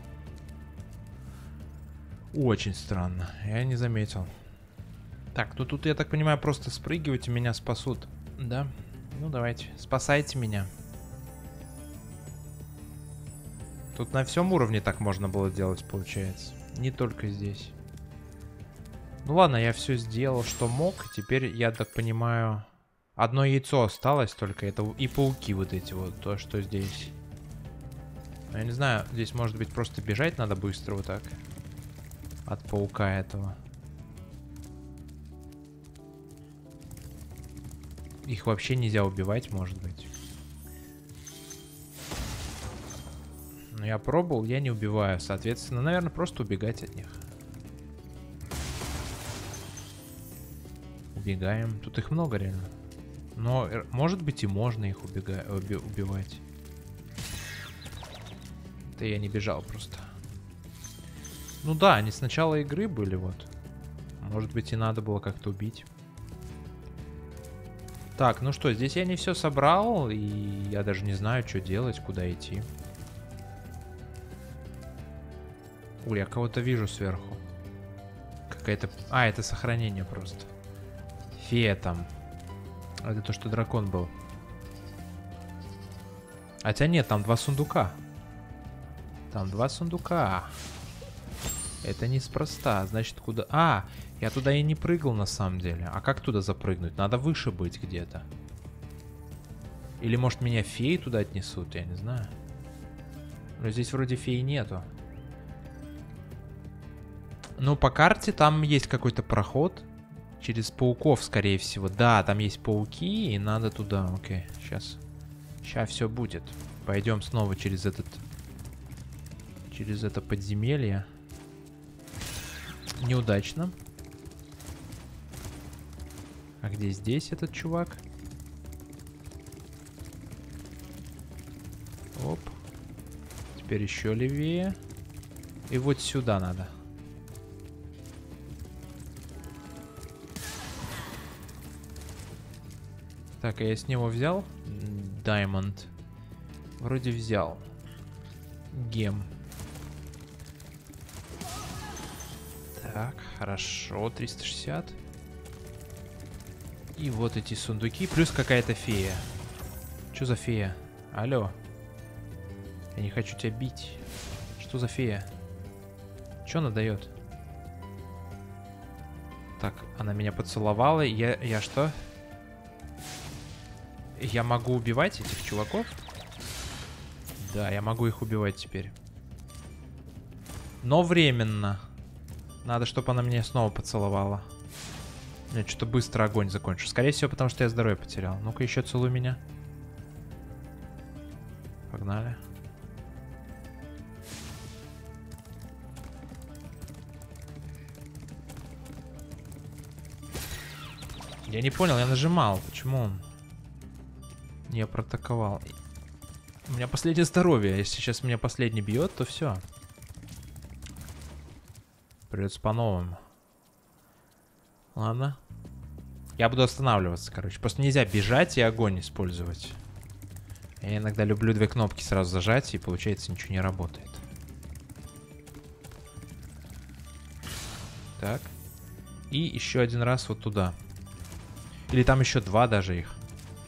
Очень странно. Я не заметил. Так, ну тут, я так понимаю, просто спрыгивать и меня спасут. Да? Ну давайте. Спасайте меня. Тут на всем уровне так можно было делать, получается. Не только здесь. Ну ладно, я все сделал, что мог. Теперь, я так понимаю, одно яйцо осталось только. Это и пауки вот эти вот, то, что здесь. Я не знаю, здесь может быть просто бежать надо быстро вот так. От паука этого. Их вообще нельзя убивать, может быть. Но я пробовал, я не убиваю. Соответственно, наверное, просто убегать от них. Убегаем. Тут их много реально. Но, может быть, и можно их убивать. Да я не бежал просто. Ну да, они с начала игры были вот. Может быть, и надо было как-то убить. Так, ну что, здесь я не все собрал. И я даже не знаю, что делать, куда идти. Ой, я кого-то вижу сверху. Какая-то... А, это сохранение просто. Фея там. Это то, что дракон был. Хотя нет, там 2 сундука. Там 2 сундука. Это неспроста. Значит, куда... А, я туда и не прыгал на самом деле. А как туда запрыгнуть? Надо выше быть где-то. Или, может, меня феи туда отнесут? Я не знаю. Но здесь вроде феи нету. Ну, по карте там есть какой-то проход. Через пауков, скорее всего. Да, там есть пауки, и надо туда. Окей, сейчас. Сейчас все будет. Пойдем снова через этот... Через это подземелье. Неудачно. А где здесь этот чувак? Оп. Теперь еще левее. И вот сюда надо. Так, а я с него взял? Diamond. Вроде взял. Гем. Так, хорошо, 360. И вот эти сундуки, плюс какая-то фея. Что за фея? Алло. Я не хочу тебя бить. Что за фея? Что она дает? Так, она меня поцеловала. Я что? Я могу убивать этих чуваков? Да, я могу их убивать теперь. Но временно. Надо, чтобы она меня снова поцеловала. Я что-то быстро огонь закончу. Скорее всего, потому что я здоровье потерял. Ну-ка, еще целуй меня. Погнали. Я не понял, я нажимал. Почему он не проатаковал? У меня последнее здоровье. Если сейчас меня последний бьет, то все. Придется по-новому. Ладно. Я буду останавливаться, короче. Просто нельзя бежать и огонь использовать. Я иногда люблю две кнопки сразу зажать, и получается ничего не работает. Так. И еще один раз вот туда. Или там еще два даже их.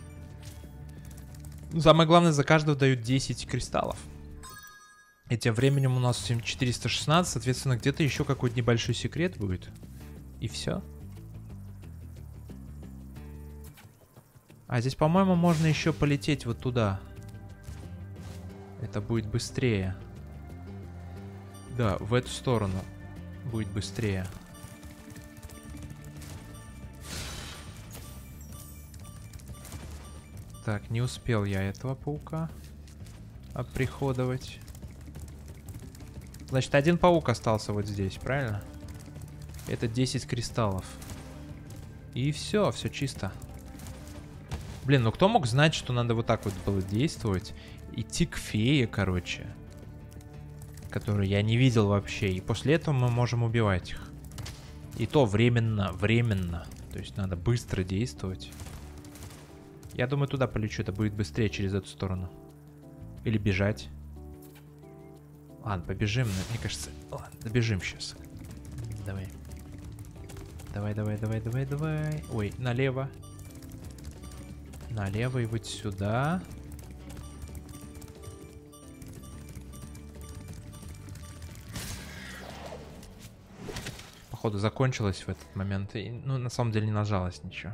Самое главное, за каждого дают 10 кристаллов. И тем временем у нас 416, соответственно, где-то еще какой-то небольшой секрет будет. И все. А здесь, по-моему, можно еще полететь вот туда. Это будет быстрее. Да, в эту сторону будет быстрее. Так, не успел я этого паука оприходовать. Значит, один паук остался вот здесь, правильно? Это 10 кристаллов. И все, все чисто. Блин, ну кто мог знать, что надо вот так вот было действовать? Идти к фее, короче. Которую я не видел вообще. И после этого мы можем убивать их. И то временно, временно. То есть надо быстро действовать. Я думаю, туда полечу. Это будет быстрее через эту сторону. Или бежать. Ладно, побежим. Мне кажется... Ладно, добежим сейчас. Давай. Давай, давай, давай, давай, давай. Ой, налево. Налево и вот сюда. Походу закончилось в этот момент. И, ну, на самом деле не нажалось ничего.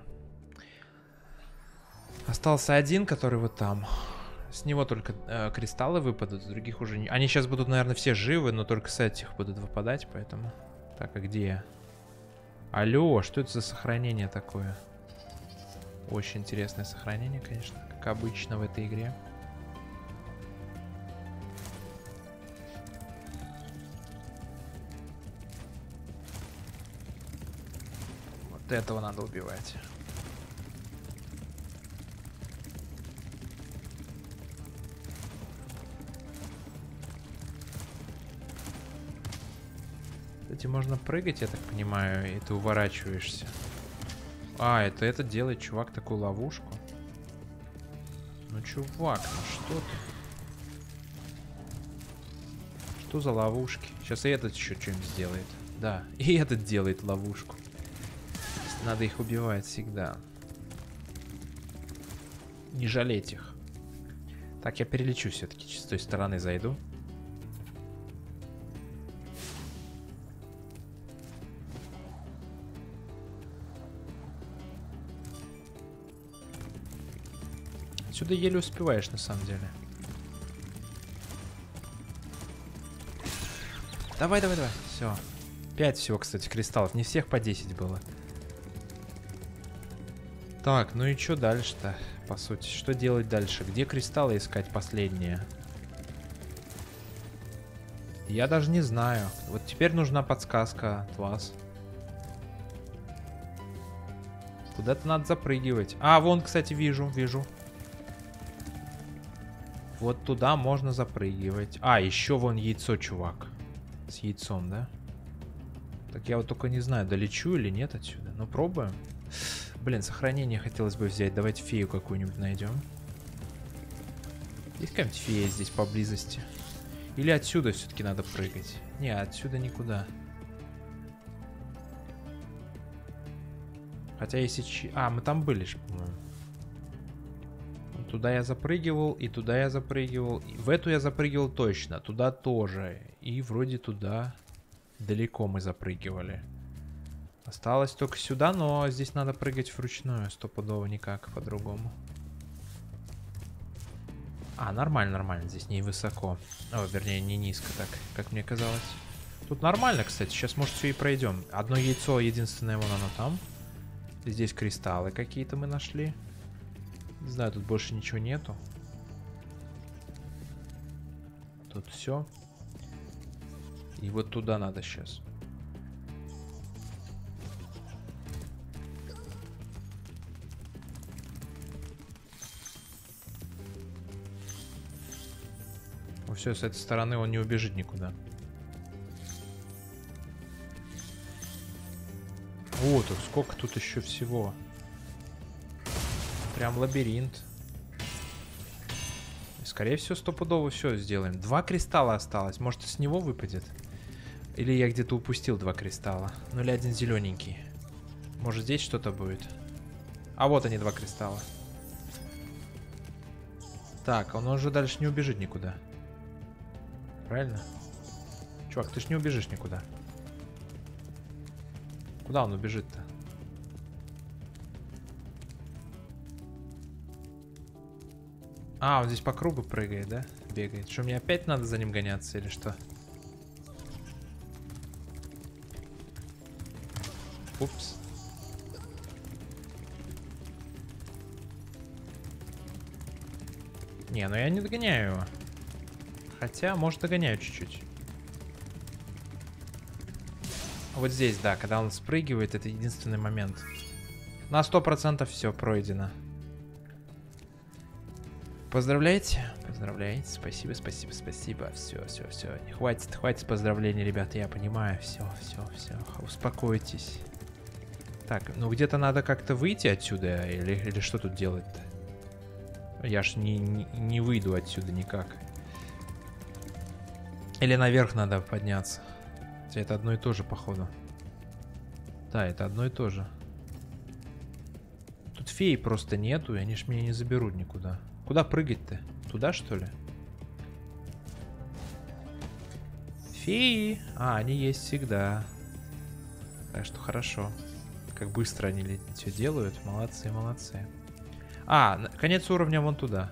Остался один, который вот там. С него только кристаллы выпадут, с других уже не... Они сейчас будут, наверное, все живы, но только с этих будут выпадать, поэтому... Так, а где я? Алло, что это за сохранение такое? Очень интересное сохранение, конечно, как обычно в этой игре. Вот этого надо убивать. Кстати, можно прыгать, я так понимаю, и ты уворачиваешься. А, это этот делает, чувак, такую ловушку. Ну, чувак, ну что ты? Что за ловушки? Сейчас и этот еще что-нибудь сделает. Да, и этот делает ловушку. Надо их убивать всегда. Не жалеть их. Так, я перелечу все-таки, с той стороны зайду. Сюда еле успеваешь, на самом деле. Давай, давай, давай. Все. 5 всего, кстати, кристаллов. Не всех по 10 было. Так, ну и что дальше-то, по сути? Что делать дальше? Где кристаллы искать последние? Я даже не знаю. Вот теперь нужна подсказка от вас. Куда-то надо запрыгивать. А, вон, кстати, вижу. Вот туда можно запрыгивать. А, еще вон яйцо, чувак. С яйцом, да? Так я вот только не знаю, долечу или нет отсюда. Ну, пробуем. Блин, сохранение хотелось бы взять. Давайте фею какую-нибудь найдем. Есть какая-нибудь фея здесь поблизости? Или отсюда все-таки надо прыгать? Не, отсюда никуда. Хотя если... А, мы там были же, по-моему. Туда я запрыгивал, и туда я запрыгивал. И в эту я запрыгивал точно. Туда тоже. И вроде туда далеко мы запрыгивали. Осталось только сюда, но здесь надо прыгать вручную. Стопудово никак по-другому. А, нормально, нормально. Здесь не высоко. О, вернее, не низко так, как мне казалось. Тут нормально, кстати. Сейчас, может, все и пройдем. Одно яйцо единственное, вон оно там. Здесь кристаллы какие-то мы нашли. Не знаю, тут больше ничего нету. Тут все. И вот туда надо сейчас. Ну все, с этой стороны он не убежит никуда. О, тут сколько тут еще всего. Прям лабиринт. И, скорее всего, стопудово все сделаем. 2 кристалла осталось. Может, с него выпадет? Или я где-то упустил 2 кристалла. Ну или один зелененький. Может, здесь что-то будет? А вот они, 2 кристалла. Так, он уже дальше не убежит никуда. Правильно? Чувак, ты ж не убежишь никуда. Куда он убежит-то? А, он здесь по кругу прыгает, да? Бегает. Что, мне опять надо за ним гоняться или что? Упс. Не, ну я не догоняю его. Хотя, может, догоняю чуть-чуть. Вот здесь, да, когда он спрыгивает, это единственный момент. На 100% все пройдено. Поздравляйте, поздравляйте, спасибо, спасибо, спасибо. Все, все, все. Не хватит, хватит поздравлений, ребята, я понимаю. Все, все, все. Успокойтесь. Так, ну где-то надо как-то выйти отсюда, или что тут делать-то? Я ж не выйду отсюда никак. Или наверх надо подняться. Хотя это одно и то же, походу. Да, это одно и то же. Тут феи просто нету, и они ж меня не заберут никуда. Куда прыгать-то? Туда, что ли? Феи! А, они есть всегда. Так что хорошо. Как быстро они все делают. Молодцы, молодцы. А, конец уровня вон туда.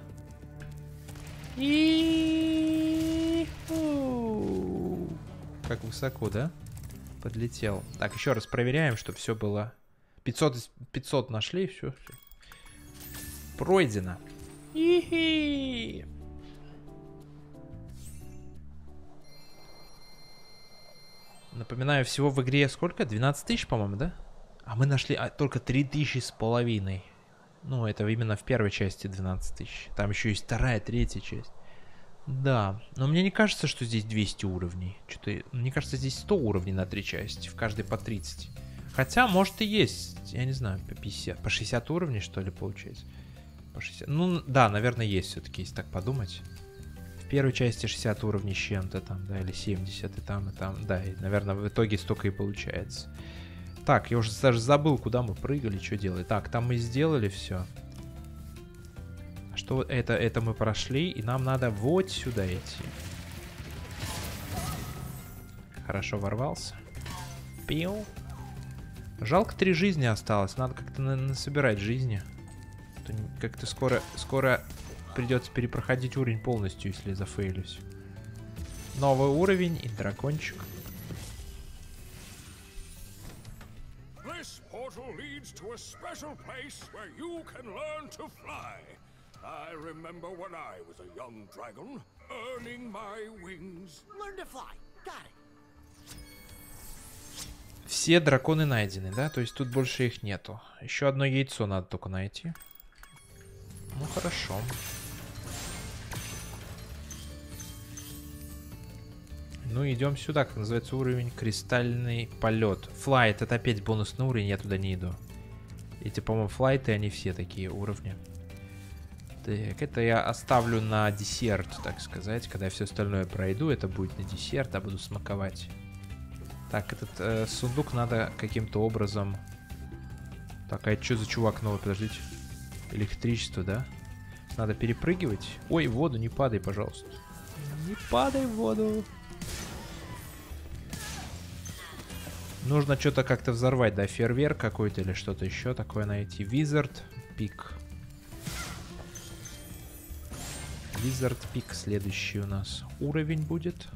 Как высоко, да? Подлетел. Так, еще раз проверяем, чтобы все было. 500 нашли, все. Пройдено. Напоминаю, всего в игре сколько? 12 тысяч, по-моему, да? А мы нашли только 3500. Ну, это именно в первой части 12 тысяч. Там еще есть вторая, третья часть. Да, но мне не кажется, что здесь 200 уровней. Что-то, мне кажется, здесь 100 уровней на 3 части, в каждой по 30. Хотя, может и есть, я не знаю, по 50, по 60 уровней, что ли, получается. По 60. Ну, да, наверное, есть все-таки, если так подумать. В первой части 60 уровней с чем-то там, да, или 70, и там, да, и, наверное, в итоге столько и получается. Так, я уже даже забыл, куда мы прыгали, что делать. Так, там мы сделали все. Что это мы прошли, и нам надо вот сюда идти. Хорошо ворвался. Пиу. Жалко 3 жизни осталось. Надо как-то насобирать жизни. Как-то скоро придется перепроходить уровень полностью, если зафейлюсь. Новый уровень и дракончик. I remember when I was a young dragon, earning my wings. Learn to fly. Got it. Все драконы найдены, да? То есть тут больше их нету. Еще одно яйцо надо только найти. Ну, хорошо. Ну, идем сюда, как называется уровень кристальный полет. Флайт, это опять бонусный уровень, я туда не иду. Эти, по-моему, флайты, они все такие уровни. Так, это я оставлю на десерт, так сказать. Когда я все остальное пройду, это будет на десерт, а буду смаковать. Так, этот сундук надо каким-то образом... Так, а это что за чувак новый? Подождите. Электричество, да? Надо перепрыгивать. Ой, в воду не падай, пожалуйста. Не падай в воду. Нужно что-то как-то взорвать, да? Фейерверк какой-то или что-то еще такое найти. Wizard Peak. Wizard Peak следующий у нас уровень будет.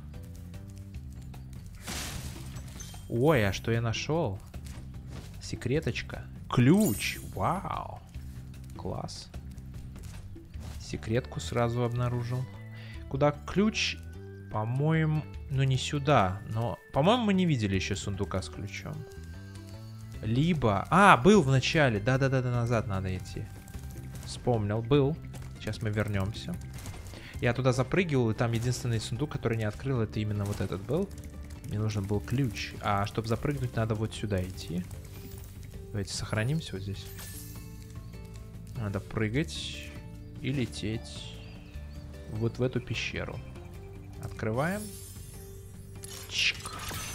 Ой, а что я нашел? Секреточка. Ключ. Вау. Класс. Секретку сразу обнаружил. Куда ключ? По-моему, ну не сюда. Но, по-моему, мы не видели еще сундука с ключом. Либо... А, был в начале. Да-да-да, назад надо идти. Вспомнил, был. Сейчас мы вернемся. Я туда запрыгивал, и там единственный сундук, который не открыл, это именно вот этот был. Мне нужен был ключ. А чтобы запрыгнуть, надо вот сюда идти. Давайте сохранимся вот здесь. Надо прыгать и лететь вот в эту пещеру. Открываем. Чик.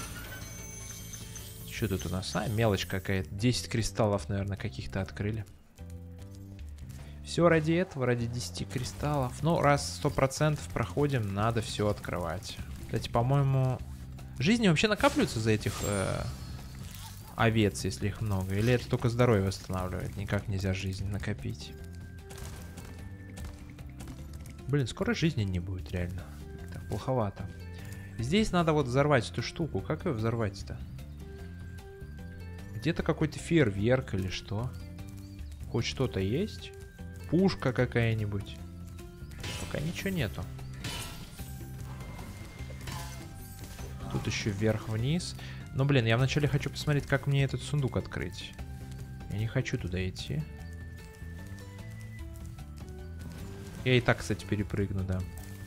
Что тут у нас? А, мелочь какая-то. 10 кристаллов, наверное, каких-то открыли. Все ради этого, ради 10 кристаллов. Ну, раз 100% проходим, надо все открывать. Кстати, по-моему, жизни вообще накапливаются за этих овец, если их много? Или это только здоровье восстанавливает? Никак нельзя жизнь накопить. Блин, скоро жизни не будет, реально. Так, плоховато. Здесь надо вот взорвать эту штуку. Как ее взорвать-то? Где-то какой-то фейерверк или что? Хоть что-то есть? Пушка какая-нибудь? Пока ничего нету. Тут еще вверх-вниз. Но, блин, я вначале хочу посмотреть, как мне этот сундук открыть. Я не хочу туда идти. Я и так, кстати, перепрыгну, да.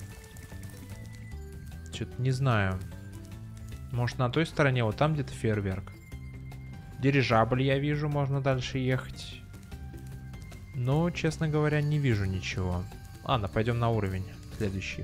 Что-то не знаю. Может, на той стороне, вот там где-то фейерверк. Дирижабль я вижу, можно дальше ехать. Но, честно говоря, не вижу ничего. Ладно, пойдем на уровень следующий.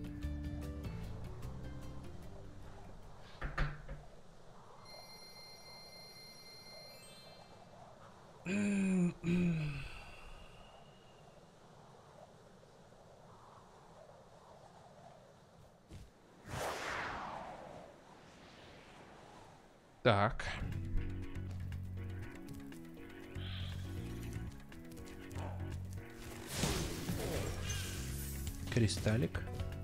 Так. Кристаллик.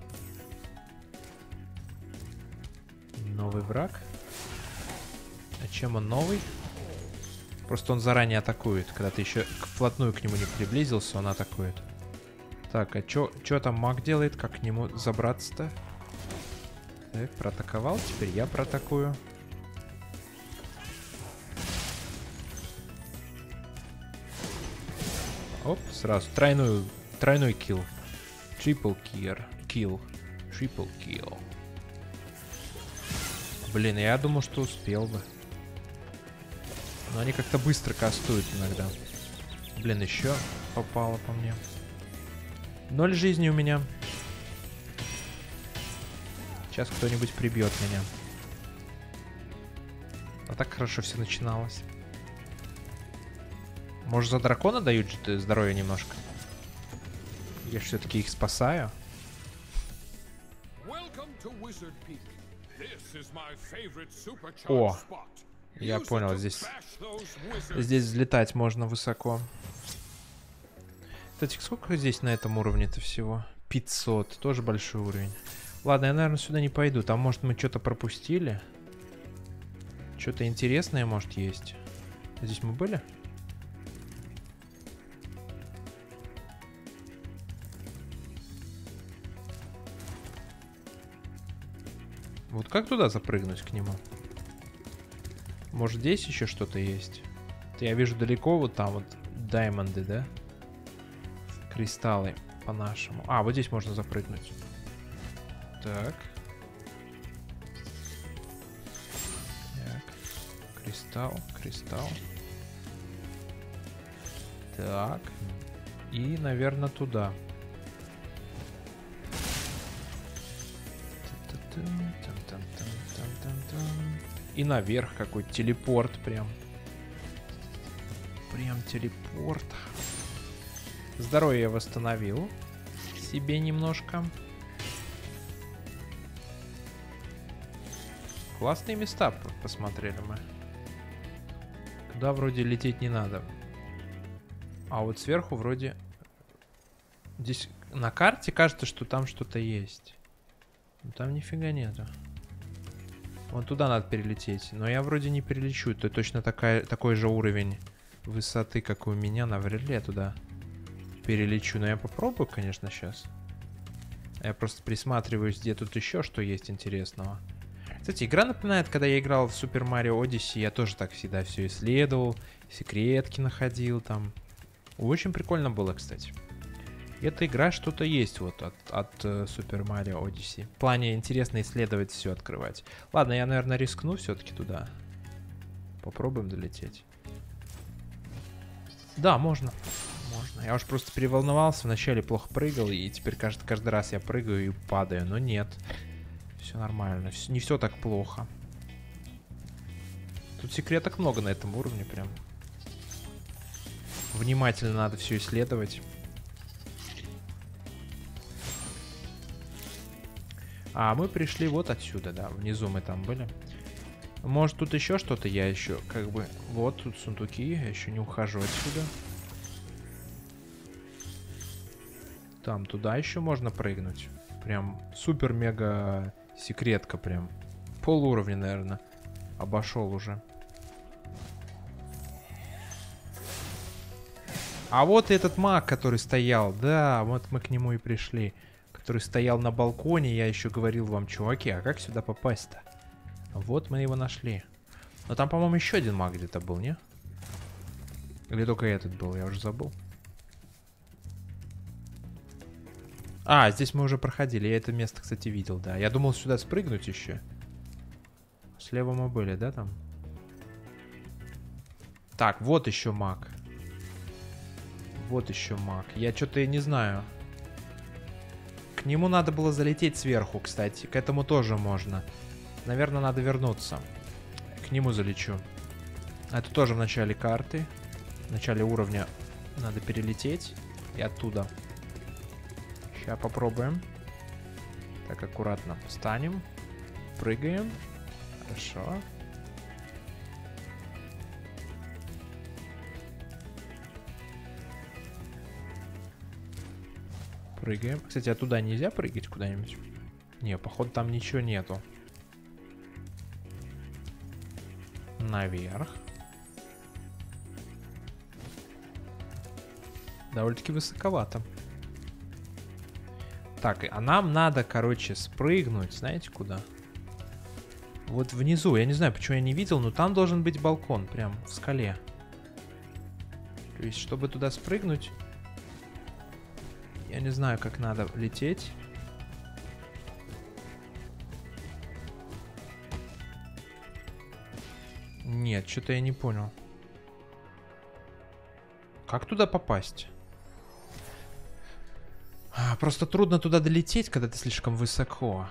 Новый враг. А чем он новый? Просто он заранее атакует. Когда ты еще вплотную к нему не приблизился, он атакует. Так, а чё там маг делает? Как к нему забраться-то? Так, проатаковал. Теперь я проатакую. Оп, сразу. Тройной килл. Triple kill. Triple kill. Блин, я думал, что успел бы. Но они как-то быстро кастуют иногда. Блин, еще попало по мне. 0 жизни у меня. Сейчас кто-нибудь прибьет меня. А так хорошо все начиналось. Может, за дракона дают здоровье немножко? Я все-таки их спасаю. О, я понял, здесь взлетать можно высоко. Кстати, сколько здесь на этом уровне-то всего? 500, тоже большой уровень. Ладно, я, наверное, сюда не пойду. Там, может, мы что-то пропустили. Что-то интересное, может, есть. Здесь мы были? Вот как туда запрыгнуть к нему? Может, здесь еще что-то есть? Я вижу далеко вот там вот даймонды, да? Кристаллы по-нашему. А, вот здесь можно запрыгнуть. Так. Так. Кристалл. Так. И, наверное, туда. И наверх какой-то телепорт прям. Прям телепорт. Здоровье я восстановил себе немножко. Классные места посмотрели мы. Туда вроде лететь не надо. А вот сверху вроде... Здесь на карте кажется, что там что-то есть. Но там нифига нету. Вон туда надо перелететь. Но я вроде не перелечу. Это точно такой же уровень высоты, как и у меня. Навряд ли я туда перелечу. Но я попробую, конечно, сейчас. Я просто присматриваюсь, где тут еще что есть интересного. Кстати, игра напоминает, когда я играл в Super Mario Odyssey, я тоже так всегда все исследовал, секретки находил там. Очень прикольно было, кстати. Эта игра что-то есть вот от Super Mario Odyssey. В плане интересно исследовать все, открывать. Ладно, я, наверное, рискну все-таки туда. Попробуем долететь. Да, можно. Можно. Я уж просто переволновался, вначале плохо прыгал, и теперь каждый раз я прыгаю и падаю, но нет. Все нормально, не все так плохо. Тут секреток много на этом уровне прям. Внимательно надо все исследовать. А мы пришли вот отсюда, да, внизу мы там были. Может тут еще что-то, я еще как бы... Вот тут сундуки, я еще не ухожу отсюда. Там туда еще можно прыгнуть. Прям супер-мега... Секретка прям. Пол уровня, наверное. Обошел уже. А вот и этот маг, который стоял. Да, вот мы к нему и пришли. Который стоял на балконе. Я еще говорил вам, чуваки, а как сюда попасть-то? Вот мы его нашли. Но там, по-моему, еще один маг где-то был, не? Или только этот был, я уже забыл. А, здесь мы уже проходили. Я это место, кстати, видел, да. Я думал сюда спрыгнуть еще. Слева мы были, да, там? Так, вот еще маг. Вот еще маг. Я что-то не знаю. К нему надо было залететь сверху, кстати. К этому тоже можно. Наверное, надо вернуться. К нему залечу. Это тоже в начале карты. В начале уровня надо перелететь. И оттуда. Сейчас попробуем. Так, аккуратно встанем. Прыгаем. Хорошо. Прыгаем. Кстати, оттуда нельзя прыгать куда-нибудь? Не, походу там ничего нету. Наверх. Довольно-таки высоковато. Так, а нам надо, короче, спрыгнуть. Знаете куда? Вот внизу. Я не знаю, почему я не видел, но там должен быть балкон. Прям в скале. То есть, чтобы туда спрыгнуть... Я не знаю, как надо лететь. Нет, что-то я не понял. Как туда попасть? Просто трудно туда долететь, когда ты слишком высоко.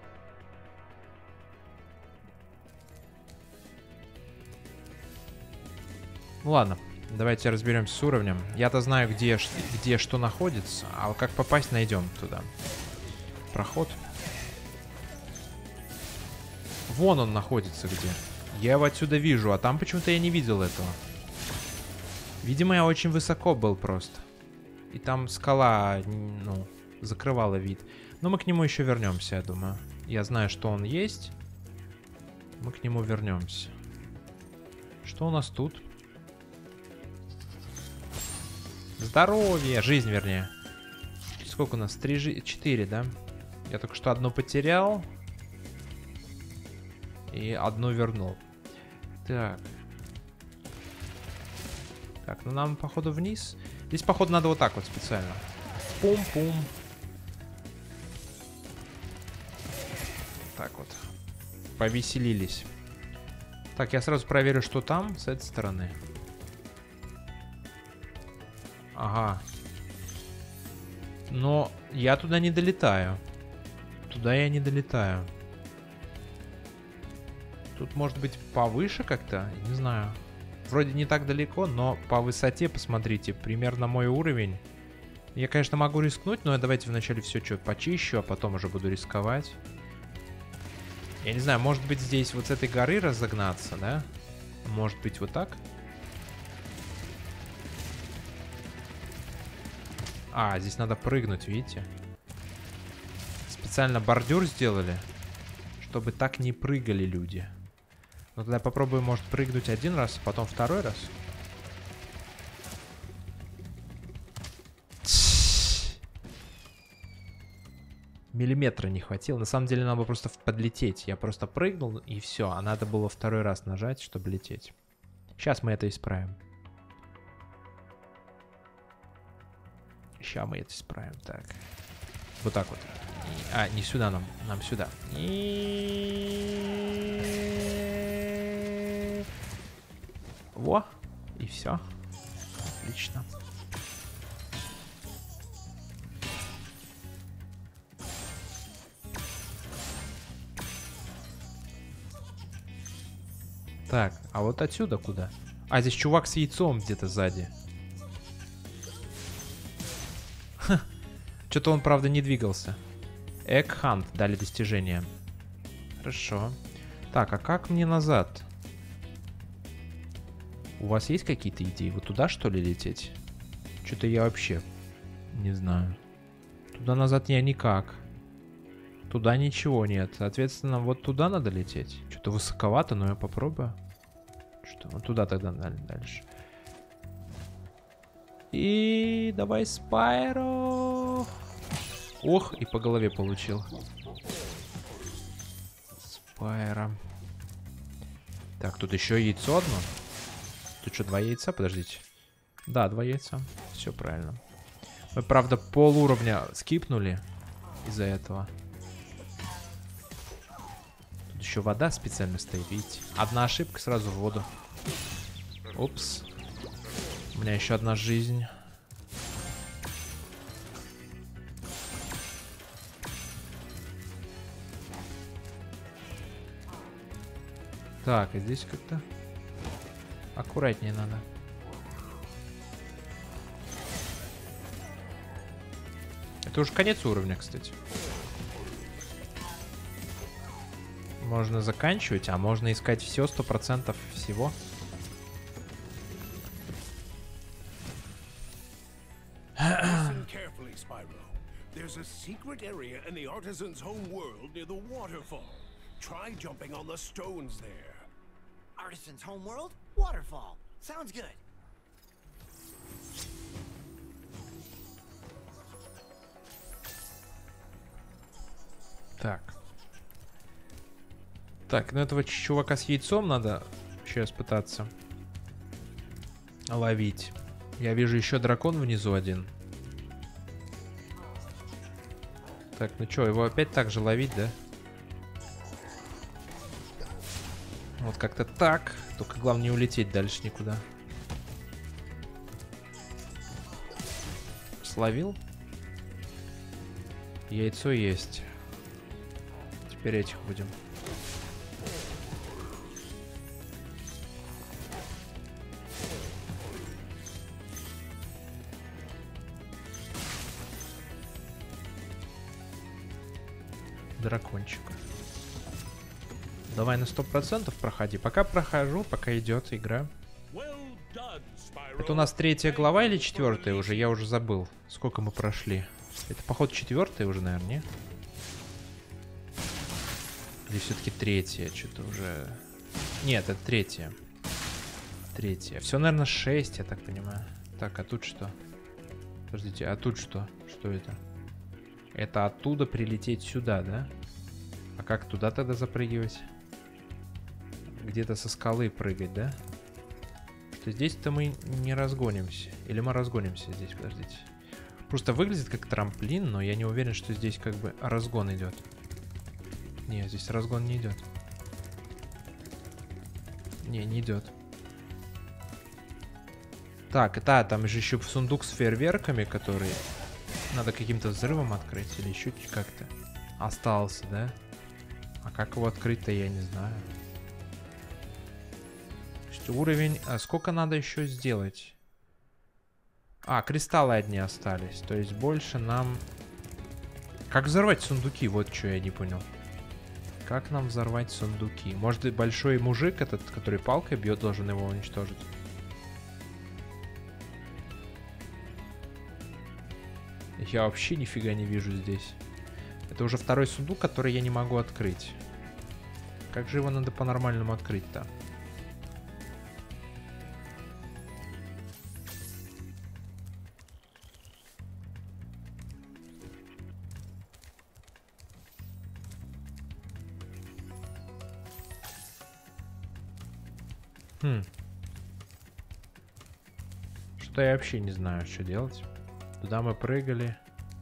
Ладно, давайте разберемся с уровнем. Я-то знаю, где что находится, а как попасть, найдем туда. Проход. Вон он находится где. Я его отсюда вижу, а там почему-то я не видел этого. Видимо, я очень высоко был просто. И там скала, ну, закрывала вид. Но мы к нему еще вернемся, я думаю. Я знаю, что он есть. Мы к нему вернемся. Что у нас тут? Здоровье! Жизнь, вернее. Сколько у нас? 4, да? Я только что одну потерял. И одну вернул. Так. Так, ну нам, походу, вниз. Здесь, походу, надо вот так вот специально. Пум-пум. Так вот. Повеселились. Так, я сразу проверю, что там с этой стороны. Ага. Но я туда не долетаю. Туда я не долетаю. Тут может быть повыше как-то? Не знаю. вроде не так далеко, но по высоте, посмотрите, примерно мой уровень. Я, конечно, могу рискнуть, но давайте вначале все что почищу, а потом уже буду рисковать. Я не знаю, может быть здесь вот с этой горы разогнаться, да? Может быть вот так? А, здесь надо прыгнуть, видите? Специально бордюр сделали, чтобы так не прыгали люди. Ну тогда попробуем, может, прыгнуть один раз, а потом второй раз. Миллиметра не хватило. На самом деле надо было просто подлететь. Я просто прыгнул и все. А надо было второй раз нажать, чтобы лететь. Сейчас мы это исправим. Сейчас мы это исправим. Так. Вот так вот. А, не сюда нам. Нам сюда. Во. И все. Отлично. Так, а вот отсюда куда? А, здесь чувак с яйцом где-то сзади. Что-то он, правда, не двигался. Egg Hunt дали достижение. Хорошо. Так, а как мне назад? У вас есть какие-то идеи? Вот туда, что ли, лететь? Что-то я вообще не знаю. Туда-назад я никак. Туда ничего нет. Соответственно, вот туда надо лететь. Что-то высоковато, но я попробую. Что? Вот туда тогда дальше. И давай Спайро. Ох, и по голове получил. Спайро. Так, тут еще яйцо одно. Тут что, 2 яйца? Подождите. Да, 2 яйца. Все правильно. Мы, правда, пол уровня скипнули из-за этого. Тут еще вода специально стоит, видите? Одна ошибка, сразу в воду. Упс. У меня еще одна жизнь. Так, и здесь как-то аккуратнее надо. Это уже конец уровня, кстати. Можно заканчивать, а можно искать все, 100% всего. Listen carefully, Spyro. There's a secret area in the artisan's home world near the waterfall. Try jumping on the stones there. Artisan's homeworld? Waterfall. Sounds good. Так. Так, ну этого чувака с яйцом надо сейчас пытаться ловить. Я вижу еще дракон внизу один. Так, ну что, его опять так же ловить, да? Вот как-то так. Только главное не улететь дальше никуда. Словил. Яйцо есть. Теперь этих будем. Дракончика. Давай на 100% проходи. Пока прохожу, пока идет игра. Это у нас 3-я глава или 4-я уже? Я уже забыл. Сколько мы прошли. Это, походу, 4-я уже, наверное, не? Или все-таки 3-я? Что-то уже... Нет, это 3-я. 3-я. Все, наверное, 6, я так понимаю. Так, а тут что? Подождите, а тут что? Что это? Это оттуда прилететь сюда, да? А как туда тогда запрыгивать? Где-то со скалы прыгать, да? Что здесь-то мы не разгонимся. Или мы разгонимся здесь, подождите. Просто выглядит как трамплин, но я не уверен, что здесь как бы разгон идет. Не, здесь разгон не идет. Не идет. Так, да, там же еще сундук с фейерверками, который надо каким-то взрывом открыть или еще как-то. Остался, да? А как его открыть-то, я не знаю. Уровень... А сколько надо еще сделать? А, кристаллы одни остались. То есть больше нам... Как взорвать сундуки? Вот что я не понял. Как нам взорвать сундуки? Может, и большой мужик этот, который палкой бьет, должен его уничтожить? Я вообще нифига не вижу здесь. Это уже второй сундук, который я не могу открыть. Как же его надо по-нормальному открыть-то? Что я вообще не знаю, что делать. Туда мы прыгали.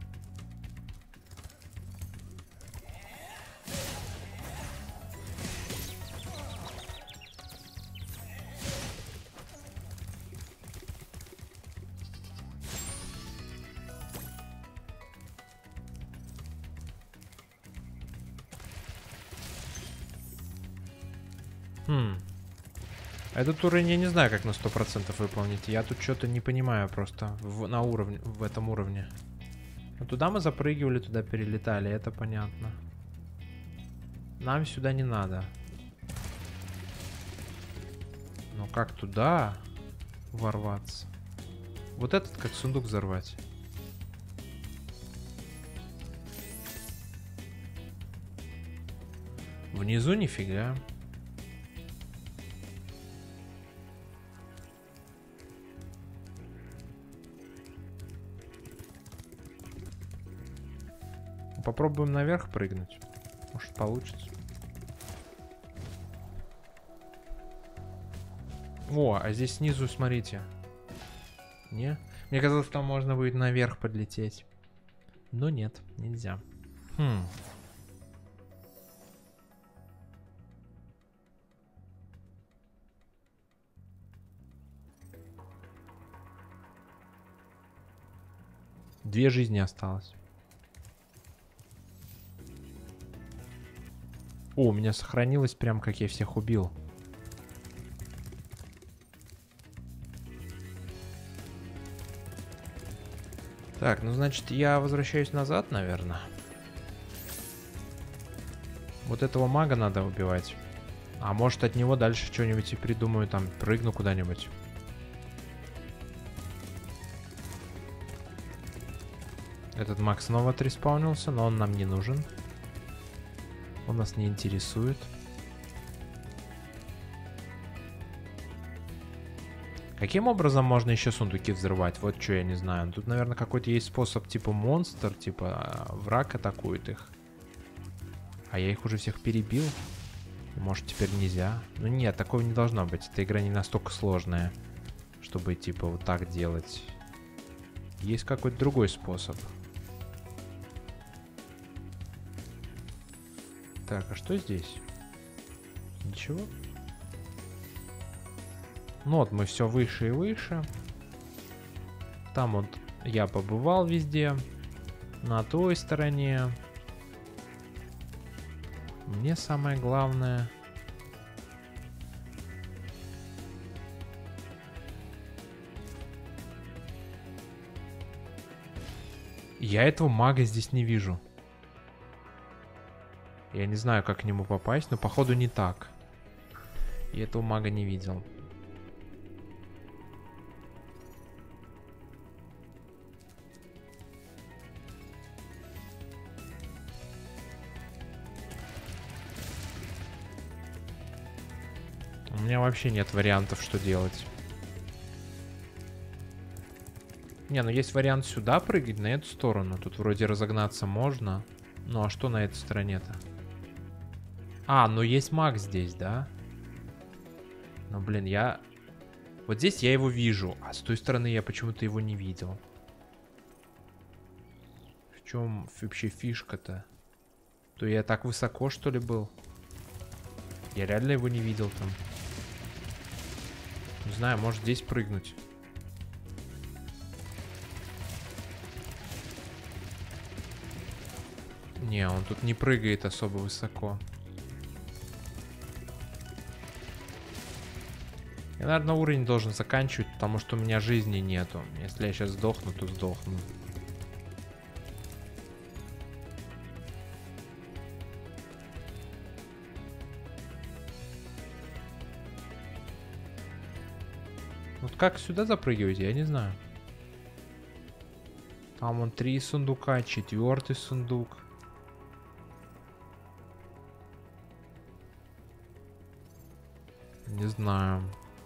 Этот уровень я не знаю, как на 100% выполнить. Я тут что-то не понимаю просто в этом уровне. Но туда мы запрыгивали, туда перелетали, это понятно. Нам сюда не надо. Но как туда ворваться? Вот этот как сундук взорвать. Внизу нифига. Попробуем наверх прыгнуть. Может, получится. О, а здесь снизу, смотрите. Не? Мне казалось, там можно будет наверх подлететь. Но нет, нельзя. Две жизни осталось. О, у меня сохранилось прям, как я всех убил. Так, ну значит, я возвращаюсь назад, наверное. Вот этого мага надо убивать. А может, от него дальше что-нибудь и придумаю, там, прыгну куда-нибудь. Этот маг снова отреспаунился, но он нам не нужен. Он нас не интересует. Каким образом можно еще сундуки взрывать? Вот что я не знаю. Тут, наверное, какой-то есть способ, типа монстр, типа враг атакует их. А я их уже всех перебил. Может, теперь нельзя? Ну нет, такого не должно быть. Эта игра не настолько сложная, чтобы, типа, вот так делать. Есть какой-то другой способ. Так, а что здесь? Ничего. Ну вот, мы все выше и выше. Там вот я побывал везде. На той стороне. Мне самое главное... Я этого мага здесь не вижу. Я не знаю, как к нему попасть, но походу не так. Я этого мага не видел. У меня вообще нет вариантов, что делать. Не, ну есть вариант сюда прыгать, на эту сторону. Тут вроде разогнаться можно. Ну а что на этой стороне-то? А, ну есть маг здесь, да? Ну блин, я... Вот здесь я его вижу, а с той стороны я почему-то его не видел. В чем вообще фишка-то? То я так высоко, что ли, был? Я реально его не видел там. Не знаю, может здесь прыгнуть. Не, он тут не прыгает особо высоко. Я, наверное, уровень должен заканчивать, потому что у меня жизни нету. Если я сейчас сдохну, то сдохну. Вот как сюда запрыгивать, я не знаю. Там вон 3 сундука, 4-й сундук. Не знаю.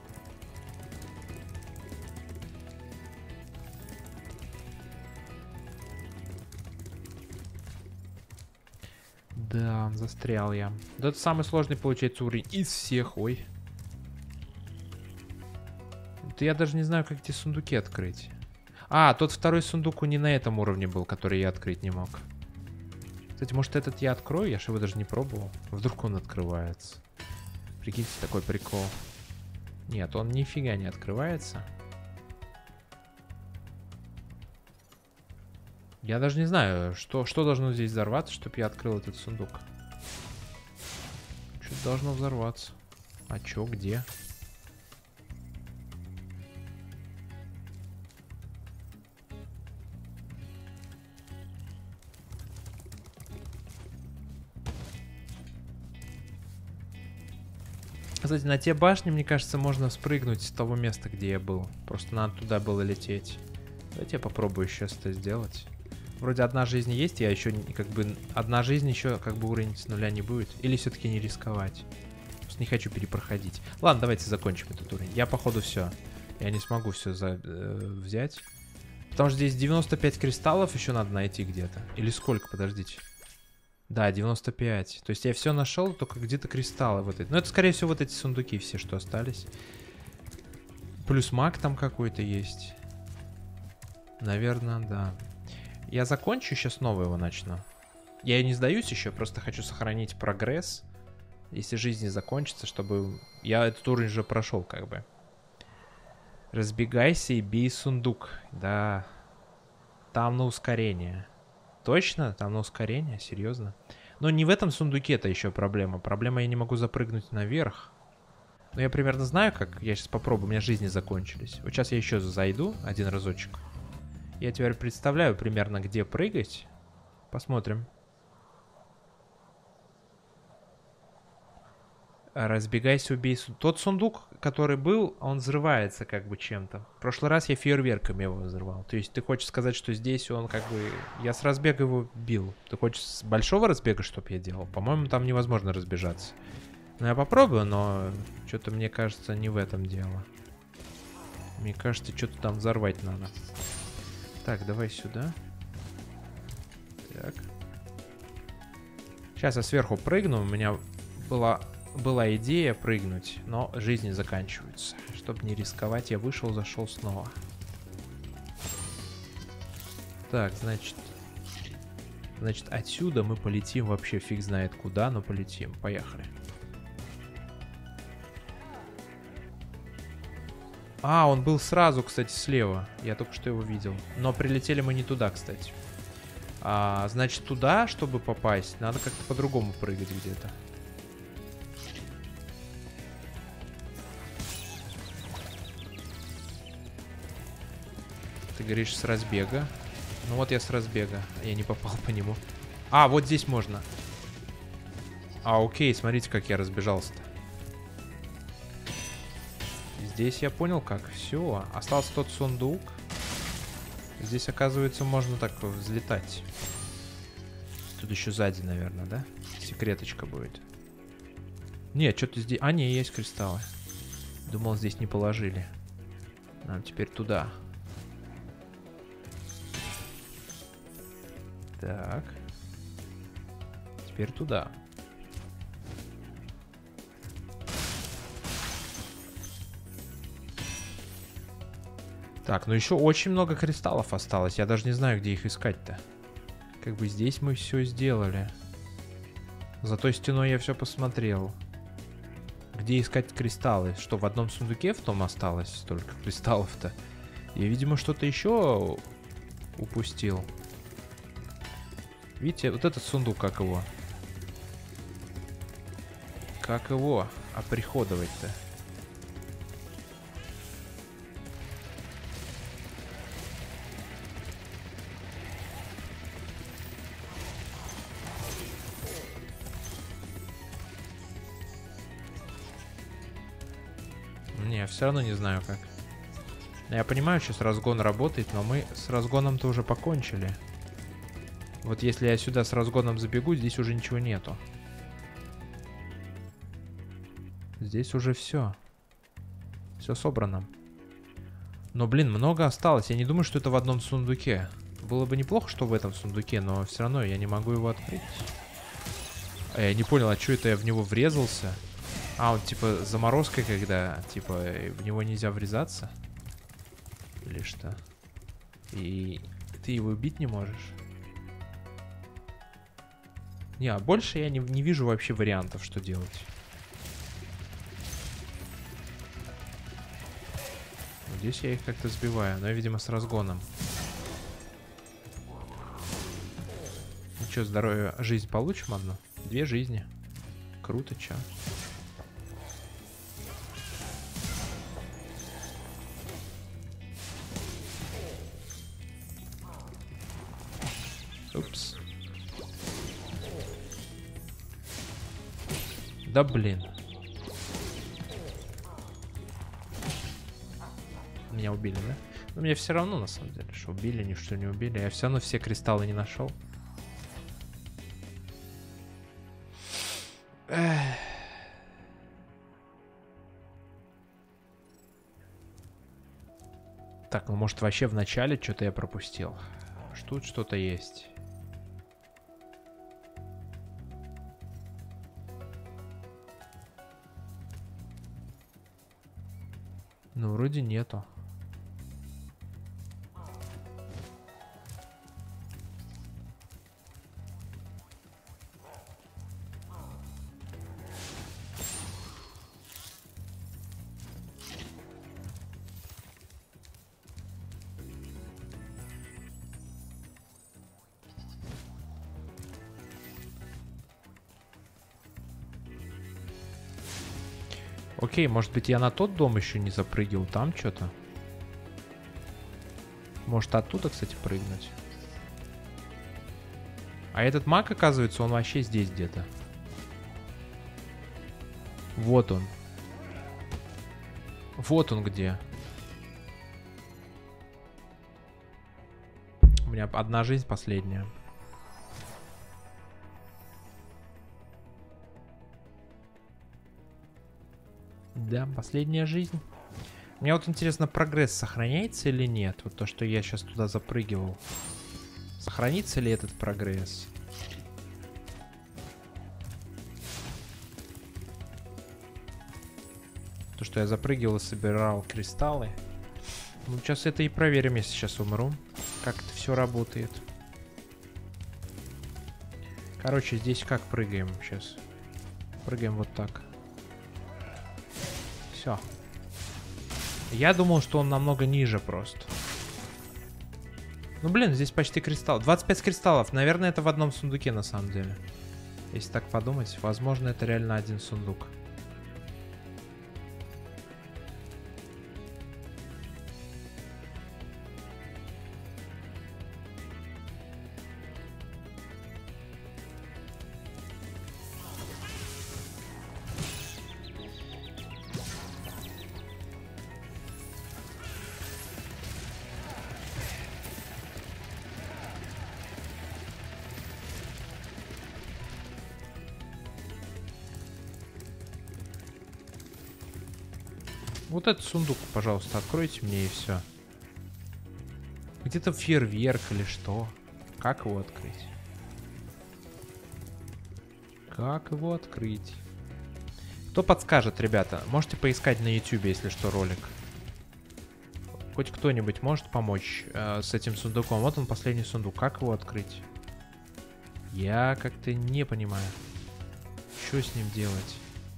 Да, застрял я. Да, это самый сложный, получается, уровень из всех. Ой. Да я даже не знаю, как эти сундуки открыть. А, тот второй сундук не на этом уровне был, который я открыть не мог. Кстати, может, этот я открою? Я же его даже не пробовал. Вдруг он открывается. Прикиньте, такой прикол. Нет, он нифига не открывается. Я даже не знаю, что должно здесь взорваться, чтобы я открыл этот сундук. Что-то должно взорваться. А чё, где? Кстати, на те башни, мне кажется, можно спрыгнуть с того места, где я был. Просто надо туда было лететь. Давайте я попробую сейчас это сделать. Вроде одна жизнь есть, я еще как бы... Одна жизнь еще как бы уровень с нуля не будет. Или все-таки не рисковать. Просто не хочу перепроходить. Ладно, давайте закончим этот уровень. Я, походу, все. Я не смогу все взять. Потому что здесь 95 кристаллов еще надо найти где-то. Или сколько, подождите. Да, 95. То есть я все нашел, только где-то кристаллы вот эти. Ну, это, скорее всего, вот эти сундуки все, что остались. Плюс маг там какой-то есть. Наверное, да. Я закончу, сейчас снова его начну. Я не сдаюсь еще, просто хочу сохранить прогресс. Если жизнь не закончится, чтобы... Я этот уровень уже прошел, как бы. Разбегайся и бей сундук. Да. Там на ускорение. Точно? Там на ускорение? Серьезно? Но не в этом сундуке это еще проблема. Проблема, я не могу запрыгнуть наверх. Но я примерно знаю, как. Я сейчас попробую. У меня жизни закончились. Вот сейчас я еще зайду один разочек. Я теперь представляю примерно, где прыгать. Посмотрим. Разбегайся, убей. Тот сундук, который был, он взрывается как бы чем-то. В прошлый раз я фейерверками его взрывал. То есть ты хочешь сказать, что здесь он как бы... Я с разбега его бил. Ты хочешь с большого разбега, чтоб я делал? По-моему, там невозможно разбежаться. Ну, я попробую, но что-то мне кажется, не в этом дело. Мне кажется, что-то там взорвать надо. Так, давай сюда. Так. Сейчас я сверху прыгну. У меня была идея прыгнуть, но жизни заканчиваются. Чтобы не рисковать, я вышел, зашел снова. Так, значит, отсюда мы полетим вообще фиг знает куда, но полетим. Поехали. А, он был сразу, кстати, слева. Я только что его видел. Но прилетели мы не туда, кстати. Значит, туда, чтобы попасть, надо как-то по-другому прыгать где-то. Ты говоришь, с разбега. Ну вот я с разбега. Я не попал по нему. А, вот здесь можно. Окей, смотрите, как я разбежался-то. Здесь я понял как. Все, остался тот сундук. Здесь, оказывается, можно так взлетать. Тут еще сзади, наверное, да? Секреточка будет. Нет, что-то здесь... А, не, есть кристаллы. Думал, здесь не положили. Нам теперь туда. Так. Теперь туда. Так, ну еще очень много кристаллов осталось. Я даже не знаю, где их искать-то. Как бы здесь мы все сделали. За той стеной я все посмотрел. Где искать кристаллы? Что, в одном сундуке в том осталось столько кристаллов-то? Я, видимо, что-то еще упустил. Видите, вот этот сундук, как его? Как его оприходовать-то? Я все равно не знаю как. Я понимаю, сейчас разгон работает, но мы с разгоном-то уже покончили. Вот если я сюда с разгоном забегу, здесь уже ничего нету. Здесь уже все. Все собрано. Но, блин, много осталось. Я не думаю, что это в одном сундуке. Было бы неплохо, что в этом сундуке, но все равно я не могу его открыть. А я не понял, а что это я в него врезался? А, он типа заморозкой, когда типа в него нельзя врезаться? Или что? И ты его убить не можешь? Не, а больше я не вижу вообще вариантов, что делать. Вот здесь я их как-то сбиваю, но я, видимо, с разгоном. Ну что, здоровье, жизнь получим одну? 2 жизни. Круто, чё. Упс. Да блин. Меня убили, да? Но мне все равно, на самом деле, что убили, ни что не убили. Я все равно все кристаллы не нашел. Так, ну может вообще в начале что-то я пропустил. Тут что-то есть. Ну, вроде нету. Окей, может быть, я на тот дом еще не запрыгивал, там что-то. Может, оттуда, кстати, прыгнуть. А этот маг, оказывается, он вообще здесь где-то. Вот он. Вот он где. У меня одна жизнь последняя. Да, последняя жизнь. Мне вот интересно, прогресс сохраняется или нет? Вот то, что я сейчас туда запрыгивал. Сохранится ли этот прогресс? То, что я запрыгивал и собирал кристаллы. Ну, сейчас это и проверим, если сейчас умру. Как это все работает. Короче, здесь как прыгаем сейчас? Прыгаем вот так. Все. Я думал, что он намного ниже просто. Ну, блин, здесь почти кристалл. 25 кристаллов. Наверное, это в одном сундуке, на самом деле. Если так подумать, возможно, это реально один сундук. Вот этот сундук, пожалуйста, откройте мне и все. Где-то фейерверк или что? Как его открыть? Как его открыть? Кто подскажет, ребята? Можете поискать на YouTube, если что, ролик. Хоть кто-нибудь может помочь с этим сундуком? Вот он, последний сундук. Как его открыть? Я как-то не понимаю. Что с ним делать?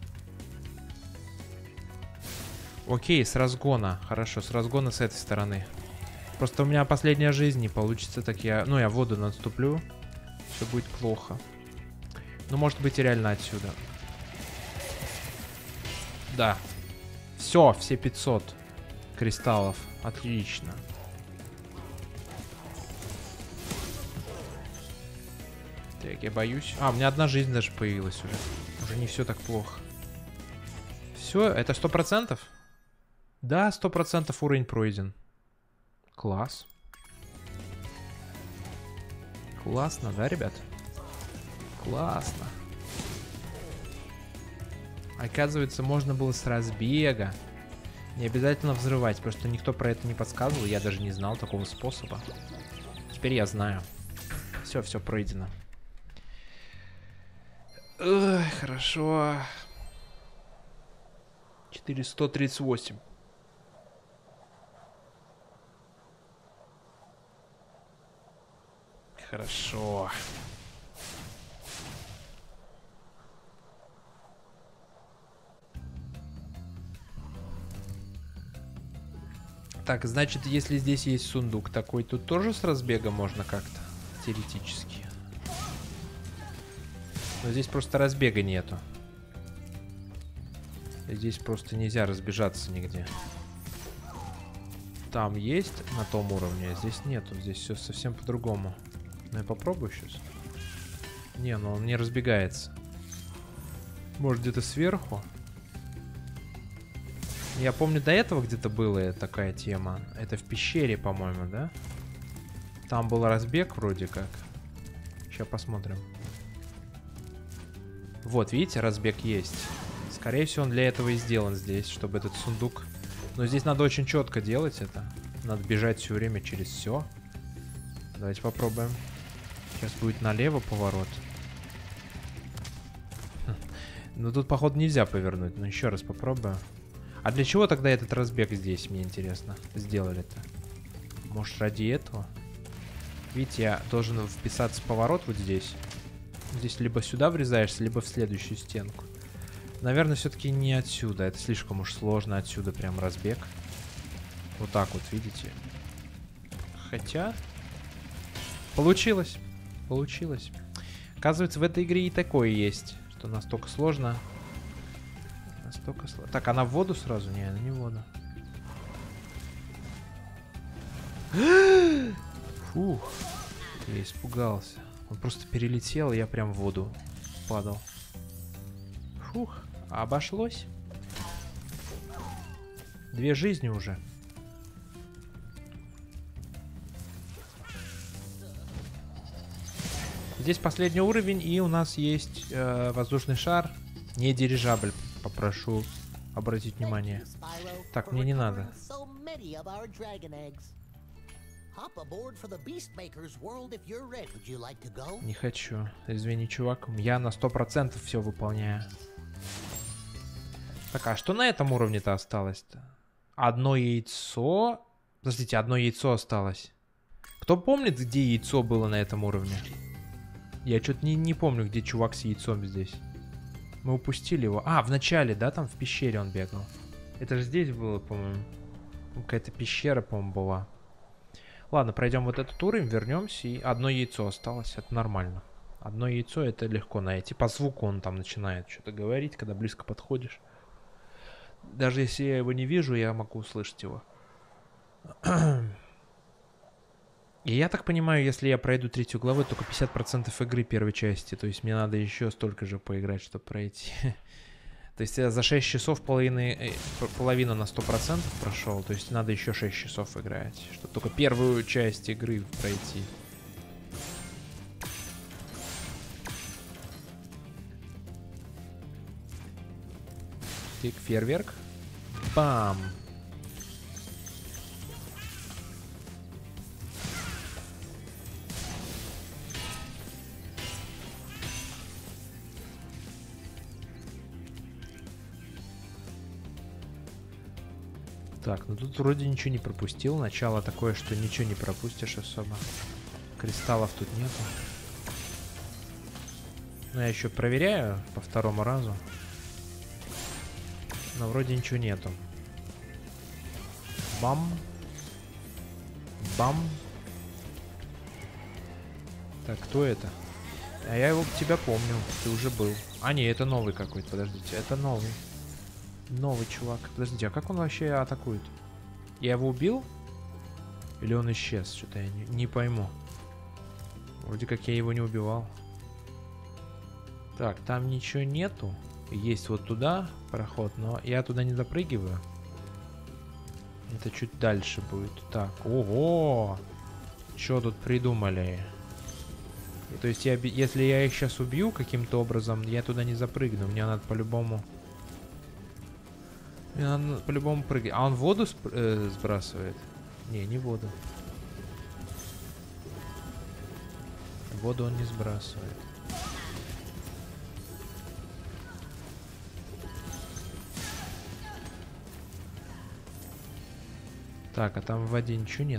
Окей, с разгона. Хорошо, с разгона с этой стороны. Просто у меня последняя жизнь, не получится, так я... Ну, я в воду наступлю. Все будет плохо. Ну, может быть, и реально отсюда. Да. Все 500 кристаллов. Отлично. Так, я боюсь. А, у меня одна жизнь даже появилась уже. Уже не все так плохо. Все, это 100%? Да, 100% уровень пройден. Класс. Классно, да, ребят? Классно. Оказывается, можно было с разбега. Не обязательно взрывать, потому что никто про это не подсказывал. Я даже не знал такого способа. Теперь я знаю. Все пройдено. Ой, хорошо. 438. Хорошо. Так, значит, если здесь есть сундук такой, тут тоже с разбега можно как-то, теоретически. Но здесь просто разбега нету. Здесь просто нельзя разбежаться нигде. Там есть на том уровне, а здесь нету. Здесь все совсем по-другому. Ну, я попробую сейчас. Не, ну он не разбегается. Может, где-то сверху? Я помню, до этого где-то была такая тема. Это в пещере, по-моему, да? Там был разбег вроде как. Сейчас посмотрим. Вот, видите, разбег есть. Скорее всего, он для этого и сделан здесь, чтобы этот сундук... Но здесь надо очень четко делать это. Надо бежать все время через все. Давайте попробуем. Сейчас будет налево поворот. Ну, тут, походу, нельзя повернуть. Но еще раз попробую. А для чего тогда этот разбег здесь, мне интересно, сделали-то? Может, ради этого? Видите, я должен вписаться в поворот вот здесь. Здесь либо сюда врезаешься, либо в следующую стенку. Наверное, все-таки не отсюда. Это слишком уж сложно отсюда прям разбег. Вот так вот, видите? Хотя... Получилось. Получилось. Оказывается, в этой игре и такое есть. Что настолько сложно... Настолько сложно. Так, она в воду сразу? Не, она не в воду. Фух. Я испугался. Он просто перелетел, и я прям в воду падал. Фух. Обошлось. 2 жизни уже. Здесь последний уровень, и у нас есть воздушный шар. Не дирижабль. Попрошу обратить внимание. Так, мне не надо. Не хочу. Извини, чувак. Я на 100% все выполняю. Так, а что на этом уровне-то осталось-то? Одно яйцо? Подождите, одно яйцо осталось. Кто помнит, где яйцо было на этом уровне? Я что-то не помню, где чувак с яйцом здесь. Мы упустили его. А, в начале, да? Там в пещере он бегал. Это же здесь было, по-моему. Какая-то пещера, по-моему, была. Ладно, пройдем вот этот уровень, вернемся. И одно яйцо осталось. Это нормально. Одно яйцо это легко найти. По звуку он там начинает что-то говорить, когда близко подходишь. Даже если я его не вижу, я могу услышать его. И я так понимаю, если я пройду 3-ю главу, только 50% игры первой части. То есть мне надо еще столько же поиграть, чтобы пройти. То есть я за 6 часов половина на 100% прошел. То есть надо еще 6 часов играть, чтобы только первую часть игры пройти. Тик, фейерверк. Бам! Так, ну тут вроде ничего не пропустил. Начало такое, что ничего не пропустишь особо. Кристаллов тут нету. Но я еще проверяю по 2-му разу. Но вроде ничего нету. Бам. Бам. Так, кто это? А я его тебя помню. Ты уже был. А, не, это новый какой-то. Подождите, это новый. Новый чувак. Подождите, а как он вообще атакует? Я его убил? Или он исчез? Что-то я не пойму. Вроде как я его не убивал. Так, там ничего нету. Есть вот туда проход, но я туда не допрыгиваю. Это чуть дальше будет. Так, ого! Что тут придумали? То есть, если я их сейчас убью каким-то образом, я туда не запрыгну. Мне надо по-любому... Мне надо по-любому прыгать. А он воду сбрасывает? Не воду. Воду он не сбрасывает. Так, а там в воде ничего нет?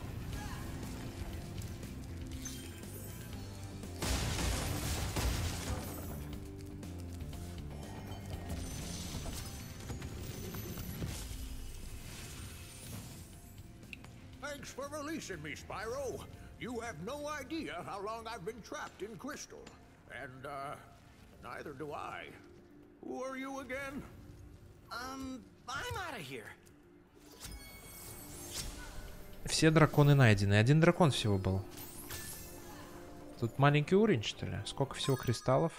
Thanks for releasing me, Spyro. You have no idea how long I've been trapped in Crystal. And, neither do I. Who are you again? I'm out of here. Все драконы найдены. Один дракон всего был. Тут маленький уровень, что ли? Сколько всего кристаллов?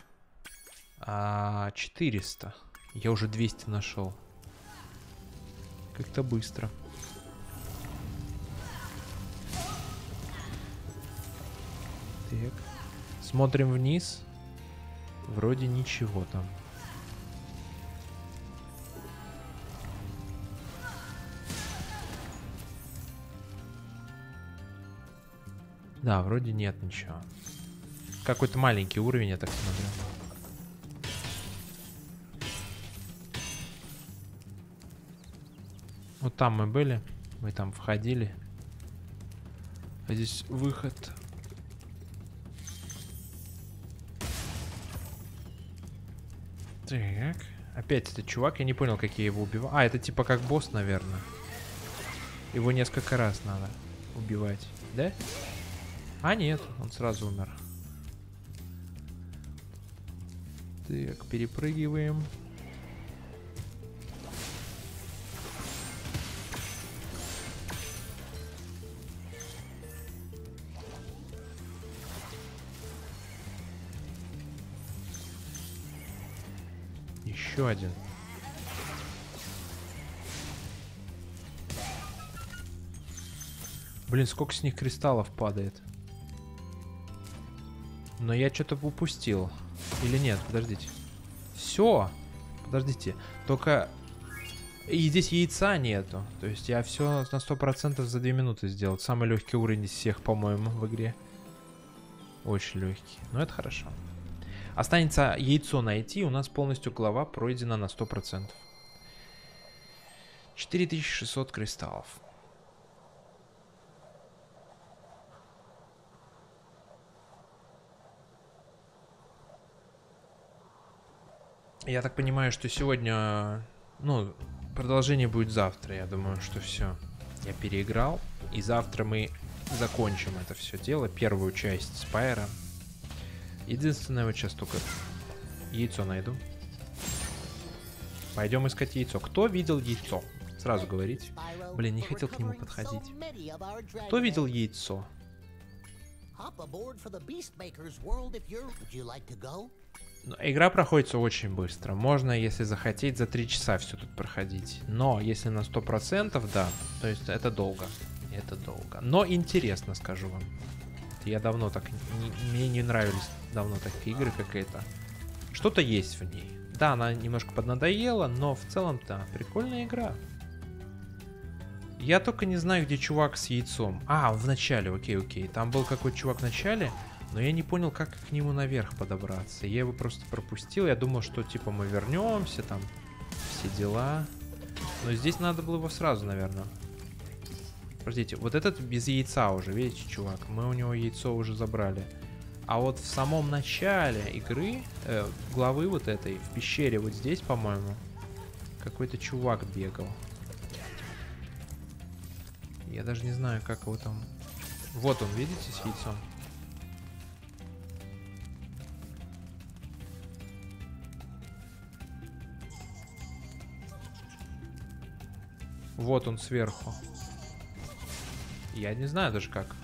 400. Я уже 200 нашел. Как-то быстро. Так. Смотрим вниз. Вроде ничего там. Да, вроде нет ничего. Какой-то маленький уровень, я так смотрю. Вот там мы были. Мы там входили. А здесь выход. Так. Опять этот чувак. Я не понял, как я его убивал. А, это типа как босс, наверное. Его несколько раз надо убивать. Да? А, нет. Он сразу умер. Так, перепрыгиваем. Еще один. Блин, сколько с них кристаллов падает. Но я что-то упустил. Или нет? Подождите. Все. Подождите. Только... И здесь яйца нету. То есть я все на 100% за 2 минуты сделал. Самый легкий уровень из всех, по-моему, в игре. Очень легкий. Но это хорошо. Останется яйцо найти. У нас полностью глава пройдена на 100%. 4600 кристаллов. Я так понимаю, что сегодня, ну, продолжение будет завтра. Я думаю, что все. Я переиграл. И завтра мы закончим это все дело. Первую часть Спайра. Единственное, вот сейчас только яйцо найду. Пойдем искать яйцо. Кто видел яйцо? Сразу говорите. Блин, не хотел к нему подходить. Кто видел яйцо? Игра проходится очень быстро. Можно, если захотеть, за 3 часа все тут проходить. Но если на 100%, да, то есть это долго. Это долго. Но интересно, скажу вам. Я давно так... Мне не нравились давно такие игры, как эта. Что-то есть в ней. Да, она немножко поднадоела, но в целом-то прикольная игра. Я только не знаю, где чувак с яйцом. А, в начале, окей. Там был какой-то чувак в начале, но я не понял, как к нему наверх подобраться. Я его просто пропустил. Я думал, что типа мы вернемся, там все дела. Но здесь надо было его сразу, наверное. Подождите, вот этот без яйца уже, видите, чувак? Мы у него яйцо уже забрали. А вот в самом начале игры, главы вот этой, в пещере вот здесь, по-моему, какой-то чувак бегал. Я даже не знаю, как его там... Вот он, видите, с яйцом? Вот он сверху. Я не знаю даже как.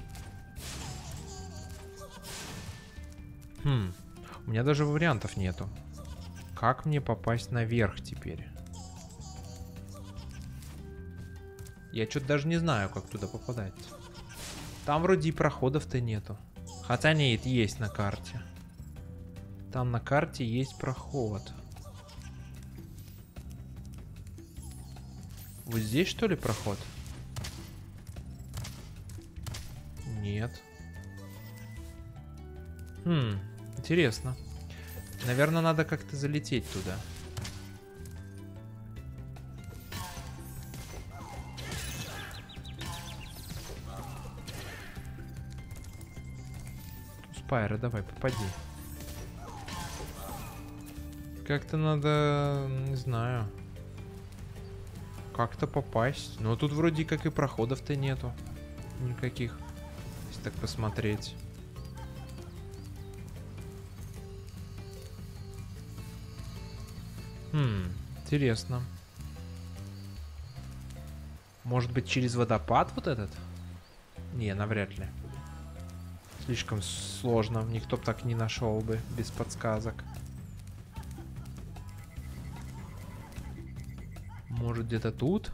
У меня даже вариантов нету. Как мне попасть наверх теперь? Я что-то даже не знаю, как туда попадать. Там вроде и проходов-то нету. Хотя нет, есть на карте. Там на карте есть проход. Вот здесь, что ли, проход? Нет. Интересно. Наверное, надо как-то залететь туда. Спайра, давай, попади. Как-то надо, не знаю, как-то попасть. Но тут вроде как и проходов-то нету никаких, если так посмотреть. Интересно. Может быть, через водопад вот этот? Не, навряд ли. Слишком сложно. Никто бы так не нашел бы без подсказок. Может, где-то тут?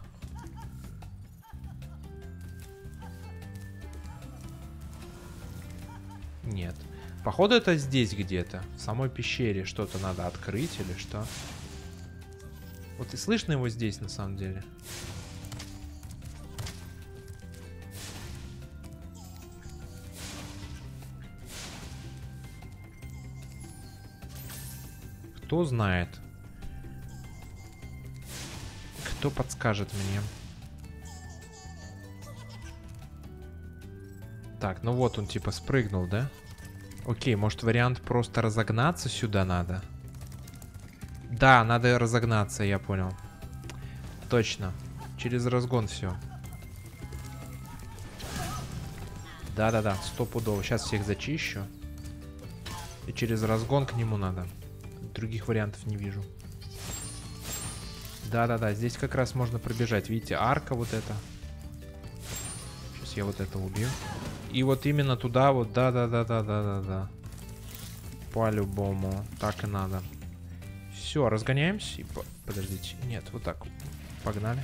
Нет. Походу, это здесь где-то. В самой пещере что-то надо открыть или что? Вот и слышно его здесь, на самом деле. Кто знает? Кто подскажет мне? Так, ну вот он типа спрыгнул, да? Окей, может вариант просто разогнаться сюда надо? Да, надо разогнаться, я понял. Точно. Через разгон все. Да-да-да, стопудово. Сейчас всех зачищу. И через разгон к нему надо. Других вариантов не вижу. Да-да-да, здесь как раз можно пробежать. Видите, арка вот эта. Сейчас я вот это убью. И вот именно туда вот, да-да-да-да-да-да-да. По-любому. Так и надо. Все, разгоняемся. И подождите. Нет, вот так. Погнали.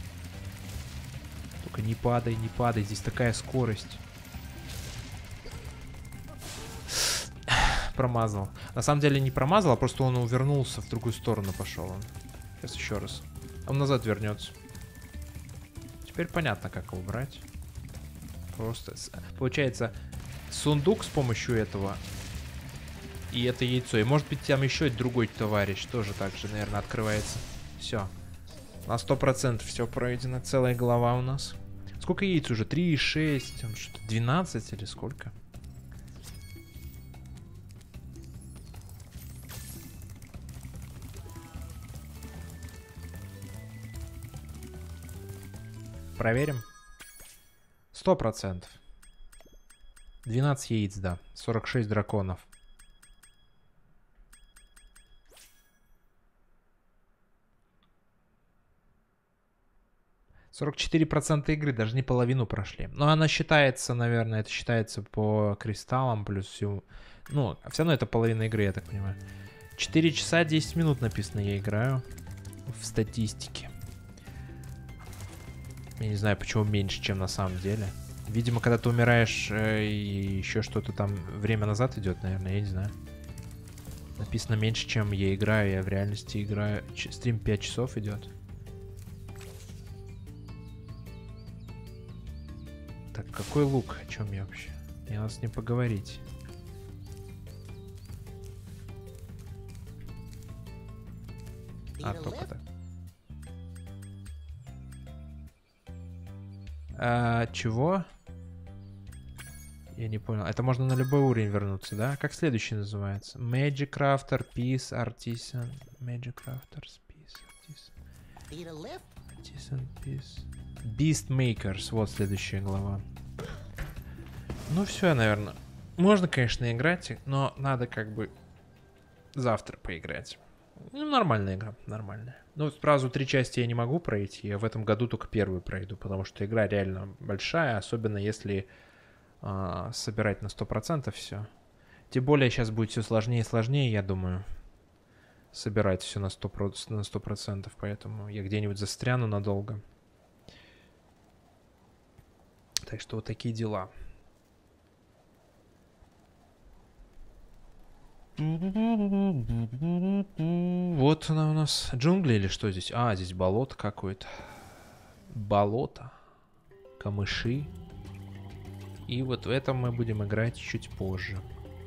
Только не падай, не падай. Здесь такая скорость. Промазал. На самом деле не промазал, а просто он увернулся, в другую сторону пошел он. Сейчас еще раз. Он назад вернется. Теперь понятно, как его брать. Просто, получается, сундук с помощью этого и это яйцо. И может быть там еще другой товарищ тоже так же, наверное, открывается. Все. На 100% все пройдено. Целая голова у нас. Сколько яиц уже? 3, 6, что-то 12 или сколько? Проверим. 100%. 12 яиц, да. 46 драконов. %44 игры, даже не половину прошли. Но она считается, наверное, это считается по кристаллам плюс всю. Ну, все равно это половина игры, я так понимаю. 4 часа 10 минут написано, я играю в статистике. Я не знаю, почему меньше, чем на самом деле. Видимо, когда ты умираешь и еще что-то там время назад идет, наверное, я не знаю. Написано меньше, чем я играю. Я в реальности играю. Стрим 5 часов идет. Так, какой лук? О чем я вообще? Мне надо с ним поговорить. А, только так. Чего? Я не понял. Это можно на любой уровень вернуться, да? Как следующий называется? Magic Crafter, Peace, Artisan. Magic Crafters, Peace, Artisan. Artisan, Peace. Beast Makers. Вот следующая глава. Ну все, наверное. Можно, конечно, играть, но надо как бы завтра поиграть. Ну, нормальная игра, нормальная. Ну, сразу 3 части я не могу пройти. Я в этом году только первую пройду, потому что игра реально большая, особенно если собирать на 100% все. Тем более сейчас будет все сложнее и сложнее, я думаю, собирать все на 100%, поэтому я где-нибудь застряну надолго. Так что вот такие дела. Вот она у нас. Джунгли или что здесь? А, здесь болото какое-то. Болото. Камыши. И вот в этом мы будем играть чуть позже.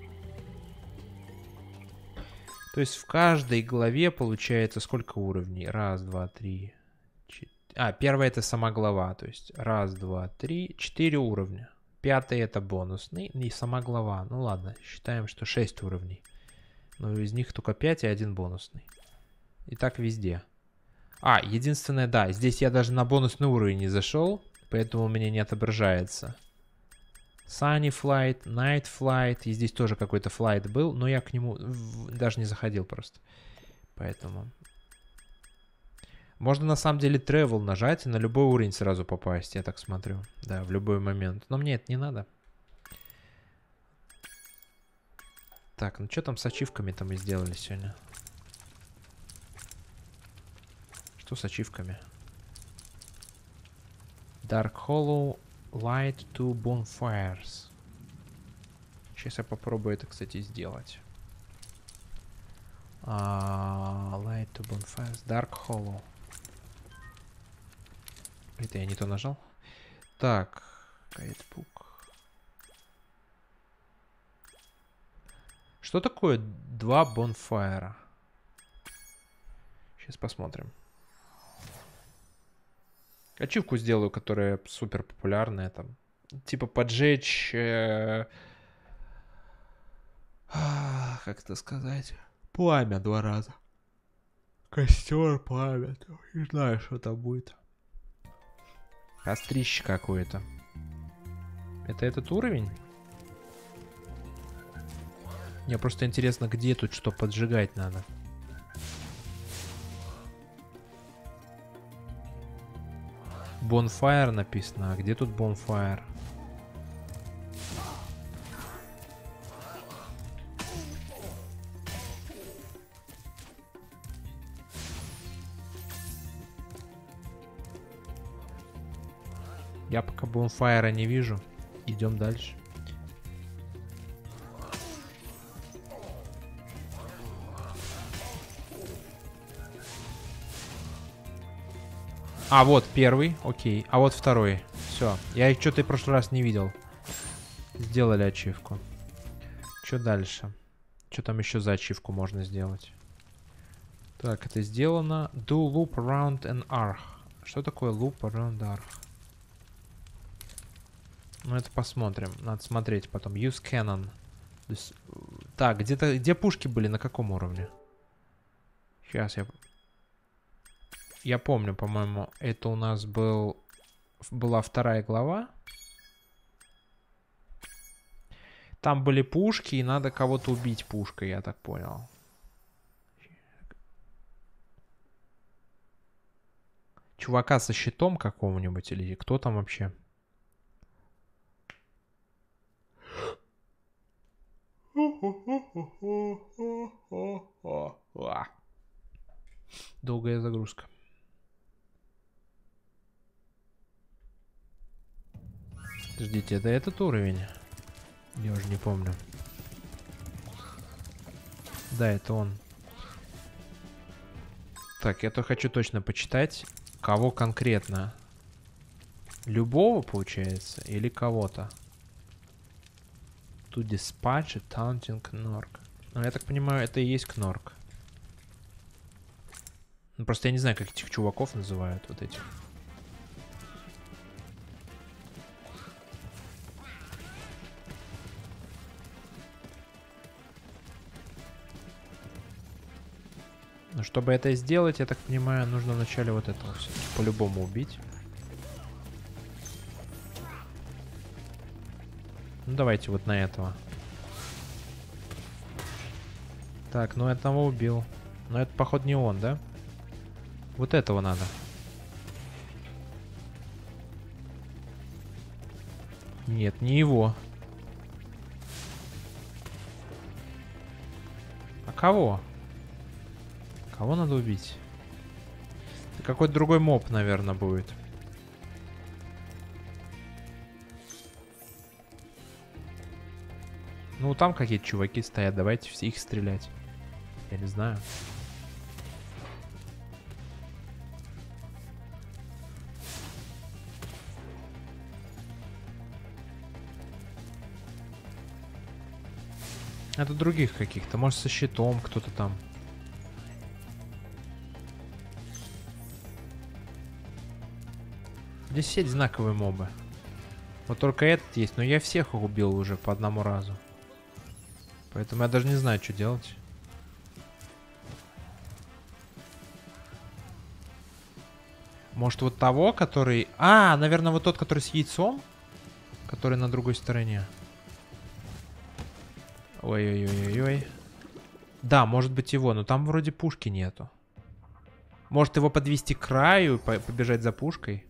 То есть в каждой главе получается сколько уровней? Раз, два, три, четыре. А, первая это сама глава. То есть раз, два, три, 4 уровня. Пятый это бонусный и сама глава. Ну ладно, считаем, что 6 уровней. Но из них только 5 и 1 бонусный. И так везде. А, единственное, да, здесь я даже на бонусный уровень не зашел, поэтому у меня не отображается. Sunny Flight, Night Flight, и здесь тоже какой-то флайт был, но я к нему даже не заходил просто. Поэтому... Можно на самом деле Travel нажать и на любой уровень сразу попасть, я так смотрю. Да, в любой момент. Но мне это не надо. Так, ну что там с ачивками-то мы сделали сегодня? Что с ачивками? Dark Hollow, Light to Bonfires. Сейчас я попробую это, кстати, сделать. Light to Bonfires, Dark Hollow. Это я не то нажал. Так, Guidebook. Что такое 2 бонфайра? Сейчас посмотрим. Ачивку сделаю, которая супер популярная. Там. Типа поджечь... как это сказать? Пламя 2 раза. Костер, пламя. Не знаю, что там будет. Кострище какое-то. Это этот уровень? Мне просто интересно, где тут что поджигать надо. Bonfire написано. А где тут Bonfire? Я пока Bonfire не вижу. Идем дальше. А, вот первый, окей. А вот второй. Все. Я их что-то в прошлый раз не видел. Сделали ачивку. Что дальше? Что там еще за ачивку можно сделать? Так, это сделано. Do loop around an arc. Что такое loop around arc? Ну, это посмотрим. Надо смотреть потом. Use cannon. Так, где-то... Где пушки были? На каком уровне? Сейчас я... Я помню, по-моему, это у нас была 2 глава. Там были пушки, и надо кого-то убить пушкой, я так понял. Чувака со щитом какого-нибудь, или кто там вообще? Долгая загрузка. Подождите, это этот уровень? Я уже не помню. Да, это он. Так, я то хочу точно почитать, кого конкретно. Любого, получается, или кого-то? To dispatch a taunting Knork. Ну, я так понимаю, это и есть Кнорк. Ну, просто я не знаю, как этих чуваков называют, вот этих. Но чтобы это сделать, я так понимаю, нужно вначале вот этого все-таки по-любому убить. Ну, давайте вот на этого. Так, ну одного убил. Но это, походу, не он, да? Вот этого надо. Нет, не его. А кого? Кого надо убить? Это какой-то другой моб, наверное, будет. Ну, там какие-то чуваки стоят. Давайте их стрелять. Я не знаю. Это других каких-то. Может, со щитом кто-то там. Здесь все одинаковые мобы. Вот только этот есть, но я всех их убил уже по одному разу. Поэтому я даже не знаю, что делать. Может, вот того, который... А, наверное, вот тот, который с яйцом? Который на другой стороне. Ой-ой-ой-ой-ой. Да, может быть его, но там вроде пушки нету. Может его подвести к краю и побежать за пушкой?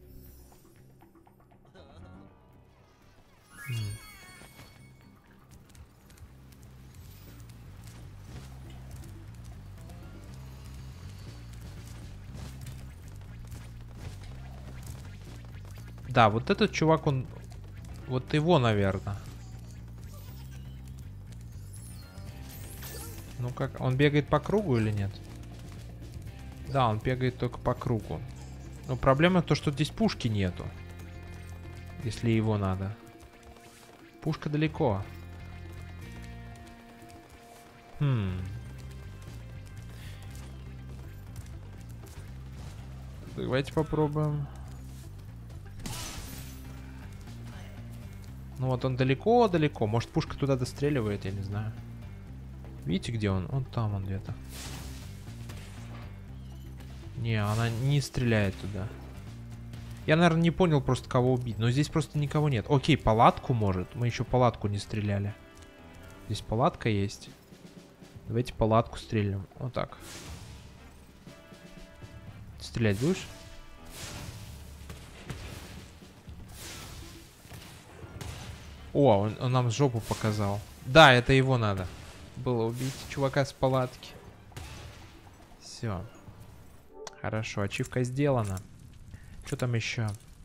Да, вот этот чувак, он... Вот его, наверное. Ну как, он бегает по кругу или нет? Да, он бегает только по кругу. Но проблема то, что здесь пушки нету. Если его надо. Пушка далеко. Давайте попробуем. Ну вот он далеко-далеко. Может, пушка туда достреливает, я не знаю. Видите, где он? Он там, он где-то. Не, она не стреляет туда. Я, наверное, не понял просто, кого убить. Но здесь просто никого нет. Окей, палатку может. Мы еще палатку не стреляли. Здесь палатка есть. Давайте палатку стрельнем. Вот так. Стрелять будешь? О, он нам жопу показал. Да, это его надо было убить. Чувака с палатки. Все. Хорошо, ачивка сделана. Что там еще?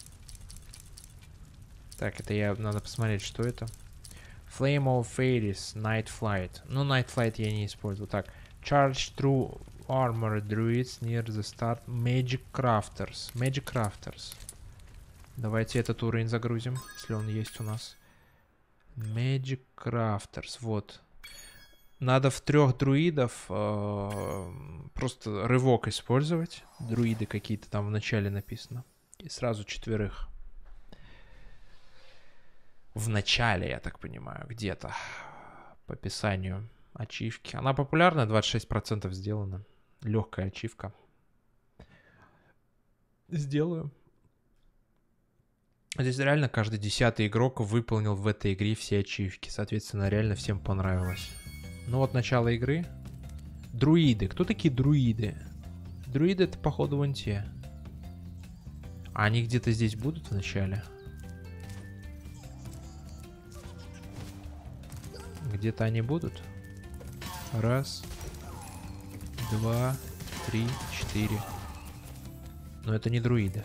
Так, это надо посмотреть, что это. Flame of Ares, Night Flight. Ну, Night Flight я не использую. Так, Charge through Armored Druids near the start. Magic Crafters. Magic Crafters. Давайте этот уровень загрузим, если он есть у нас. Magic Crafters, вот. Надо в 3 друидов просто рывок использовать. Друиды какие-то там в начале написано. И сразу 4. В начале, я так понимаю, где-то. По описанию ачивки. Она популярна, 26% сделана. Легкая ачивка. Сделаю. Здесь реально каждый 10-й игрок выполнил в этой игре все ачивки. Соответственно, реально всем понравилось. Ну вот начало игры. Друиды. Кто такие друиды? Друиды это, походу, вон те. А они где-то здесь будут в начале? Где-то они будут? 1, 2, 3, 4. Но это не друиды.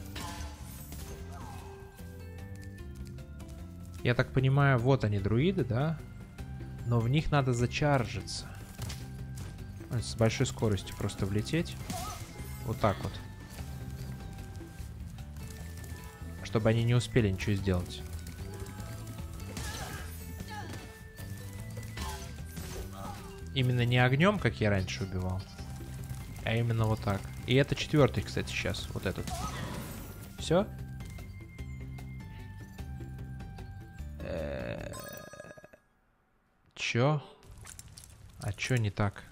Я так понимаю, вот они, друиды, да? Но в них надо зачаржиться. С большой скоростью просто влететь. Вот так вот. Чтобы они не успели ничего сделать. Именно не огнем, как я раньше убивал. А именно вот так. И это 4-й, кстати, сейчас. Вот этот. Все? Чё? А чё не так?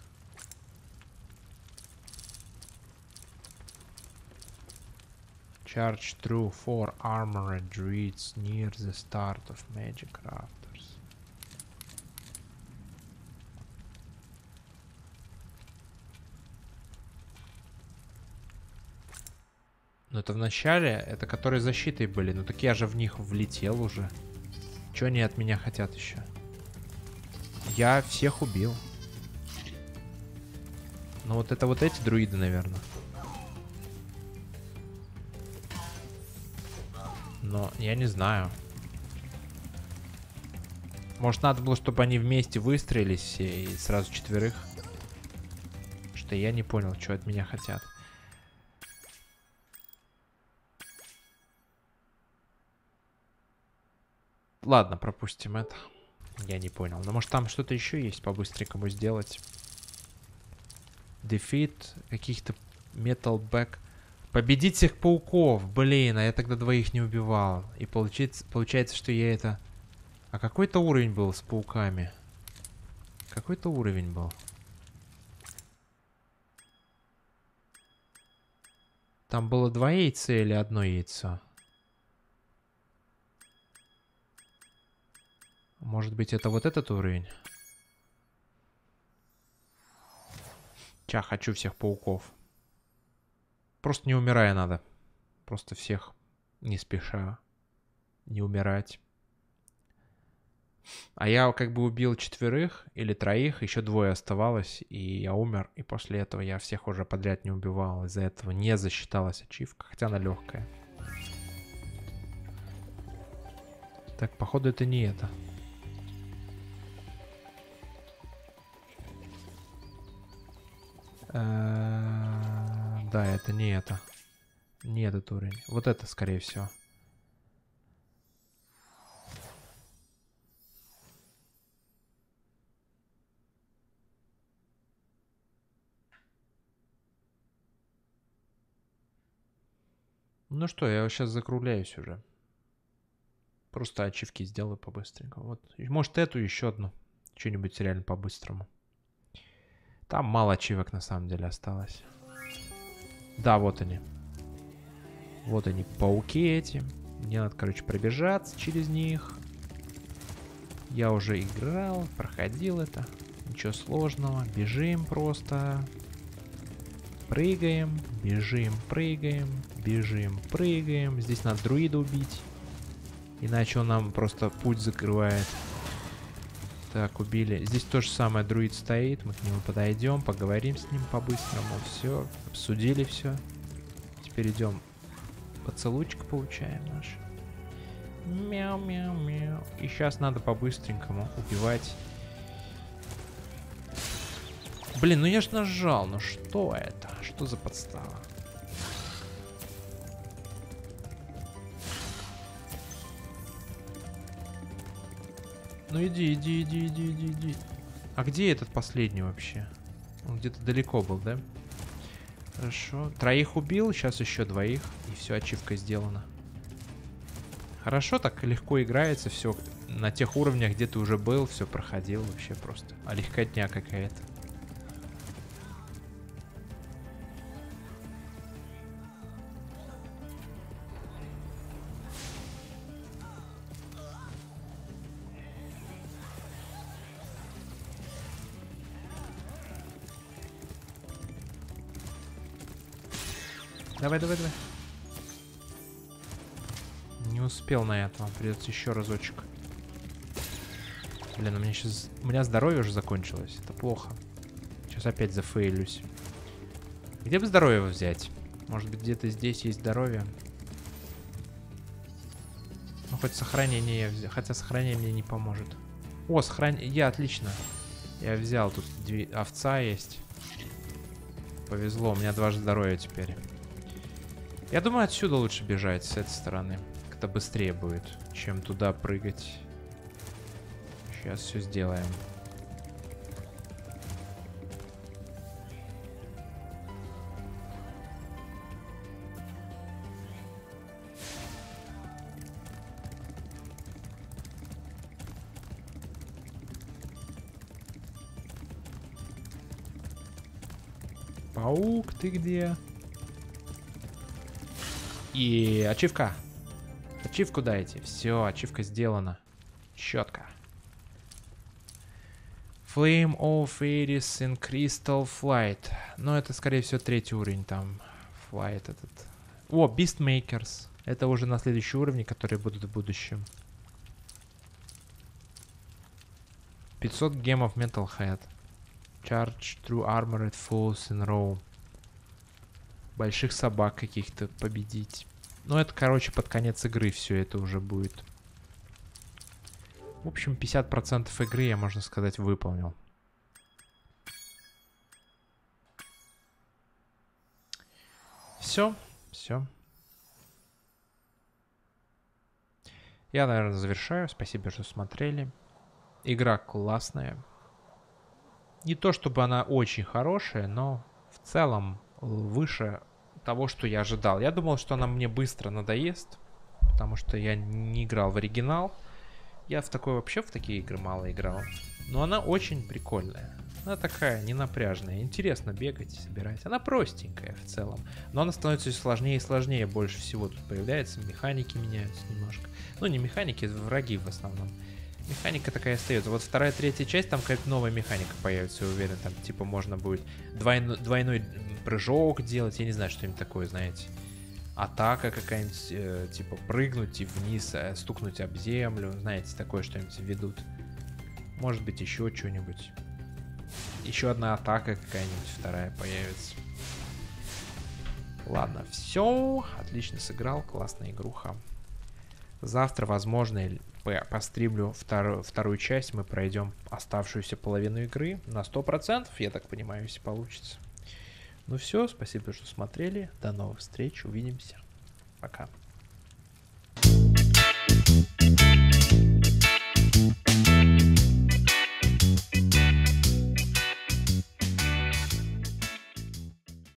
Charge through 4 armored druids near the start of Magic Crafters. Ну это в начале, это которые защитой были. Ну так я же в них влетел уже. Чё они от меня хотят еще? Я всех убил. Ну вот это вот эти друиды, наверное. Но я не знаю. Может, надо было, чтобы они вместе выстроились все и сразу 4. Что я не понял, что от меня хотят. Ладно, пропустим это. Я не понял. Но может там что-то еще есть по-быстренькому сделать. Defeat каких-то Metal Back. Победить всех пауков. Блин, а я тогда 2 не убивал. И получается, что я это... А какой-то уровень был с пауками. Какой-то уровень был. Там было 2 яйца или 1 яйцо? Может быть, это вот этот уровень? Ча, хочу всех пауков. Просто не умирая надо. Просто всех не спеша. Не умирать. А я как бы убил 4 или 3, еще 2 оставалось, и я умер. И после этого я всех уже подряд не убивал. Из-за этого не засчиталась ачивка, хотя она легкая. Так, походу это не это. Да, это не это. Не этот уровень. Вот это, скорее всего. Ну что, я сейчас закругляюсь уже. Просто ачивки сделаю по-быстренькому. Вот. Может, эту еще одну. Что-нибудь реально по-быстрому. Там мало ачивок на самом деле осталось. Да, вот они. Вот они, пауки эти. Мне надо, короче, пробежаться через них. Я уже играл, проходил это. Ничего сложного. Бежим просто. Прыгаем, бежим, прыгаем, бежим, прыгаем. Здесь надо друида убить. Иначе он нам просто путь закрывает. Так, убили. Здесь то же самое, друид стоит. Мы к нему подойдем, поговорим с ним по-быстрому. Все, обсудили все. Теперь идем. Поцелуйчик получаем наш. Мяу-мяу-мяу. И сейчас надо по-быстренькому убивать. Блин, ну я ж нажал. Ну что это? Что за подстава? Ну иди. А где этот последний вообще? Он где-то далеко был, да? Хорошо. 3 убил, сейчас еще 2. И все, ачивка сделана. Хорошо, так легко играется. Все на тех уровнях, где ты уже был, все проходил вообще просто. А легкотня какая-то. Давай. Не успел на этого. Придется еще разочек. Блин, у меня здоровье уже закончилось. Это плохо. Сейчас опять зафейлюсь. Где бы здоровье взять? Может быть, где-то здесь есть здоровье? Ну, хоть сохранение я взял. Хотя сохранение мне не поможет. О, сохранение. Отлично. Я взял. Тут 2 овца есть. Повезло. У меня 2 здоровья теперь. Я думаю, отсюда лучше бежать, с этой стороны. Как-то быстрее будет, чем туда прыгать. Сейчас все сделаем. Паук, ты где? И ачивка. Ачивку дайте. Все, ачивка сделана. Четко. Flame of Ares in Crystal Flight. Ну, это, скорее всего, 3 уровень там. Flight этот. О, Beastmakers. Это уже на следующем уровне, которые будут в будущем. 500 гемов Metal Head. Charge through armored foes in row. Больших собак каких-то победить. Ну, это, короче, под конец игры все это уже будет. В общем, 50% игры я, можно сказать, выполнил. Все, все. Я, наверное, завершаю. Спасибо, что смотрели. Игра классная. Не то, чтобы она очень хорошая, но в целом выше того, что я ожидал. Я думал, что она мне быстро надоест, потому что я не играл в оригинал. Я в такие игры мало играл. Но она очень прикольная. Она такая ненапряжная. Интересно бегать и собирать. Она простенькая в целом. Но она становится все сложнее и сложнее. Больше всего тут появляется. Механики меняются немножко. Ну, не механики, враги в основном. Механика такая остается. Вот вторая, третья часть, там какая-то новая механика появится, я уверен. Там типа можно будет двойной прыжок делать. Я не знаю, что-нибудь такое, знаете. Атака какая-нибудь, типа прыгнуть и вниз, стукнуть об землю. Знаете, такое что-нибудь ведут. Может быть, еще что-нибудь. Еще одна атака какая-нибудь, вторая появится. Ладно, все. Отлично сыграл, классная игруха. Завтра, возможно, постримлю вторую часть. Мы пройдем оставшуюся половину игры на 100%, я так понимаю, если получится. Ну все, спасибо, что смотрели. До новых встреч, увидимся. Пока.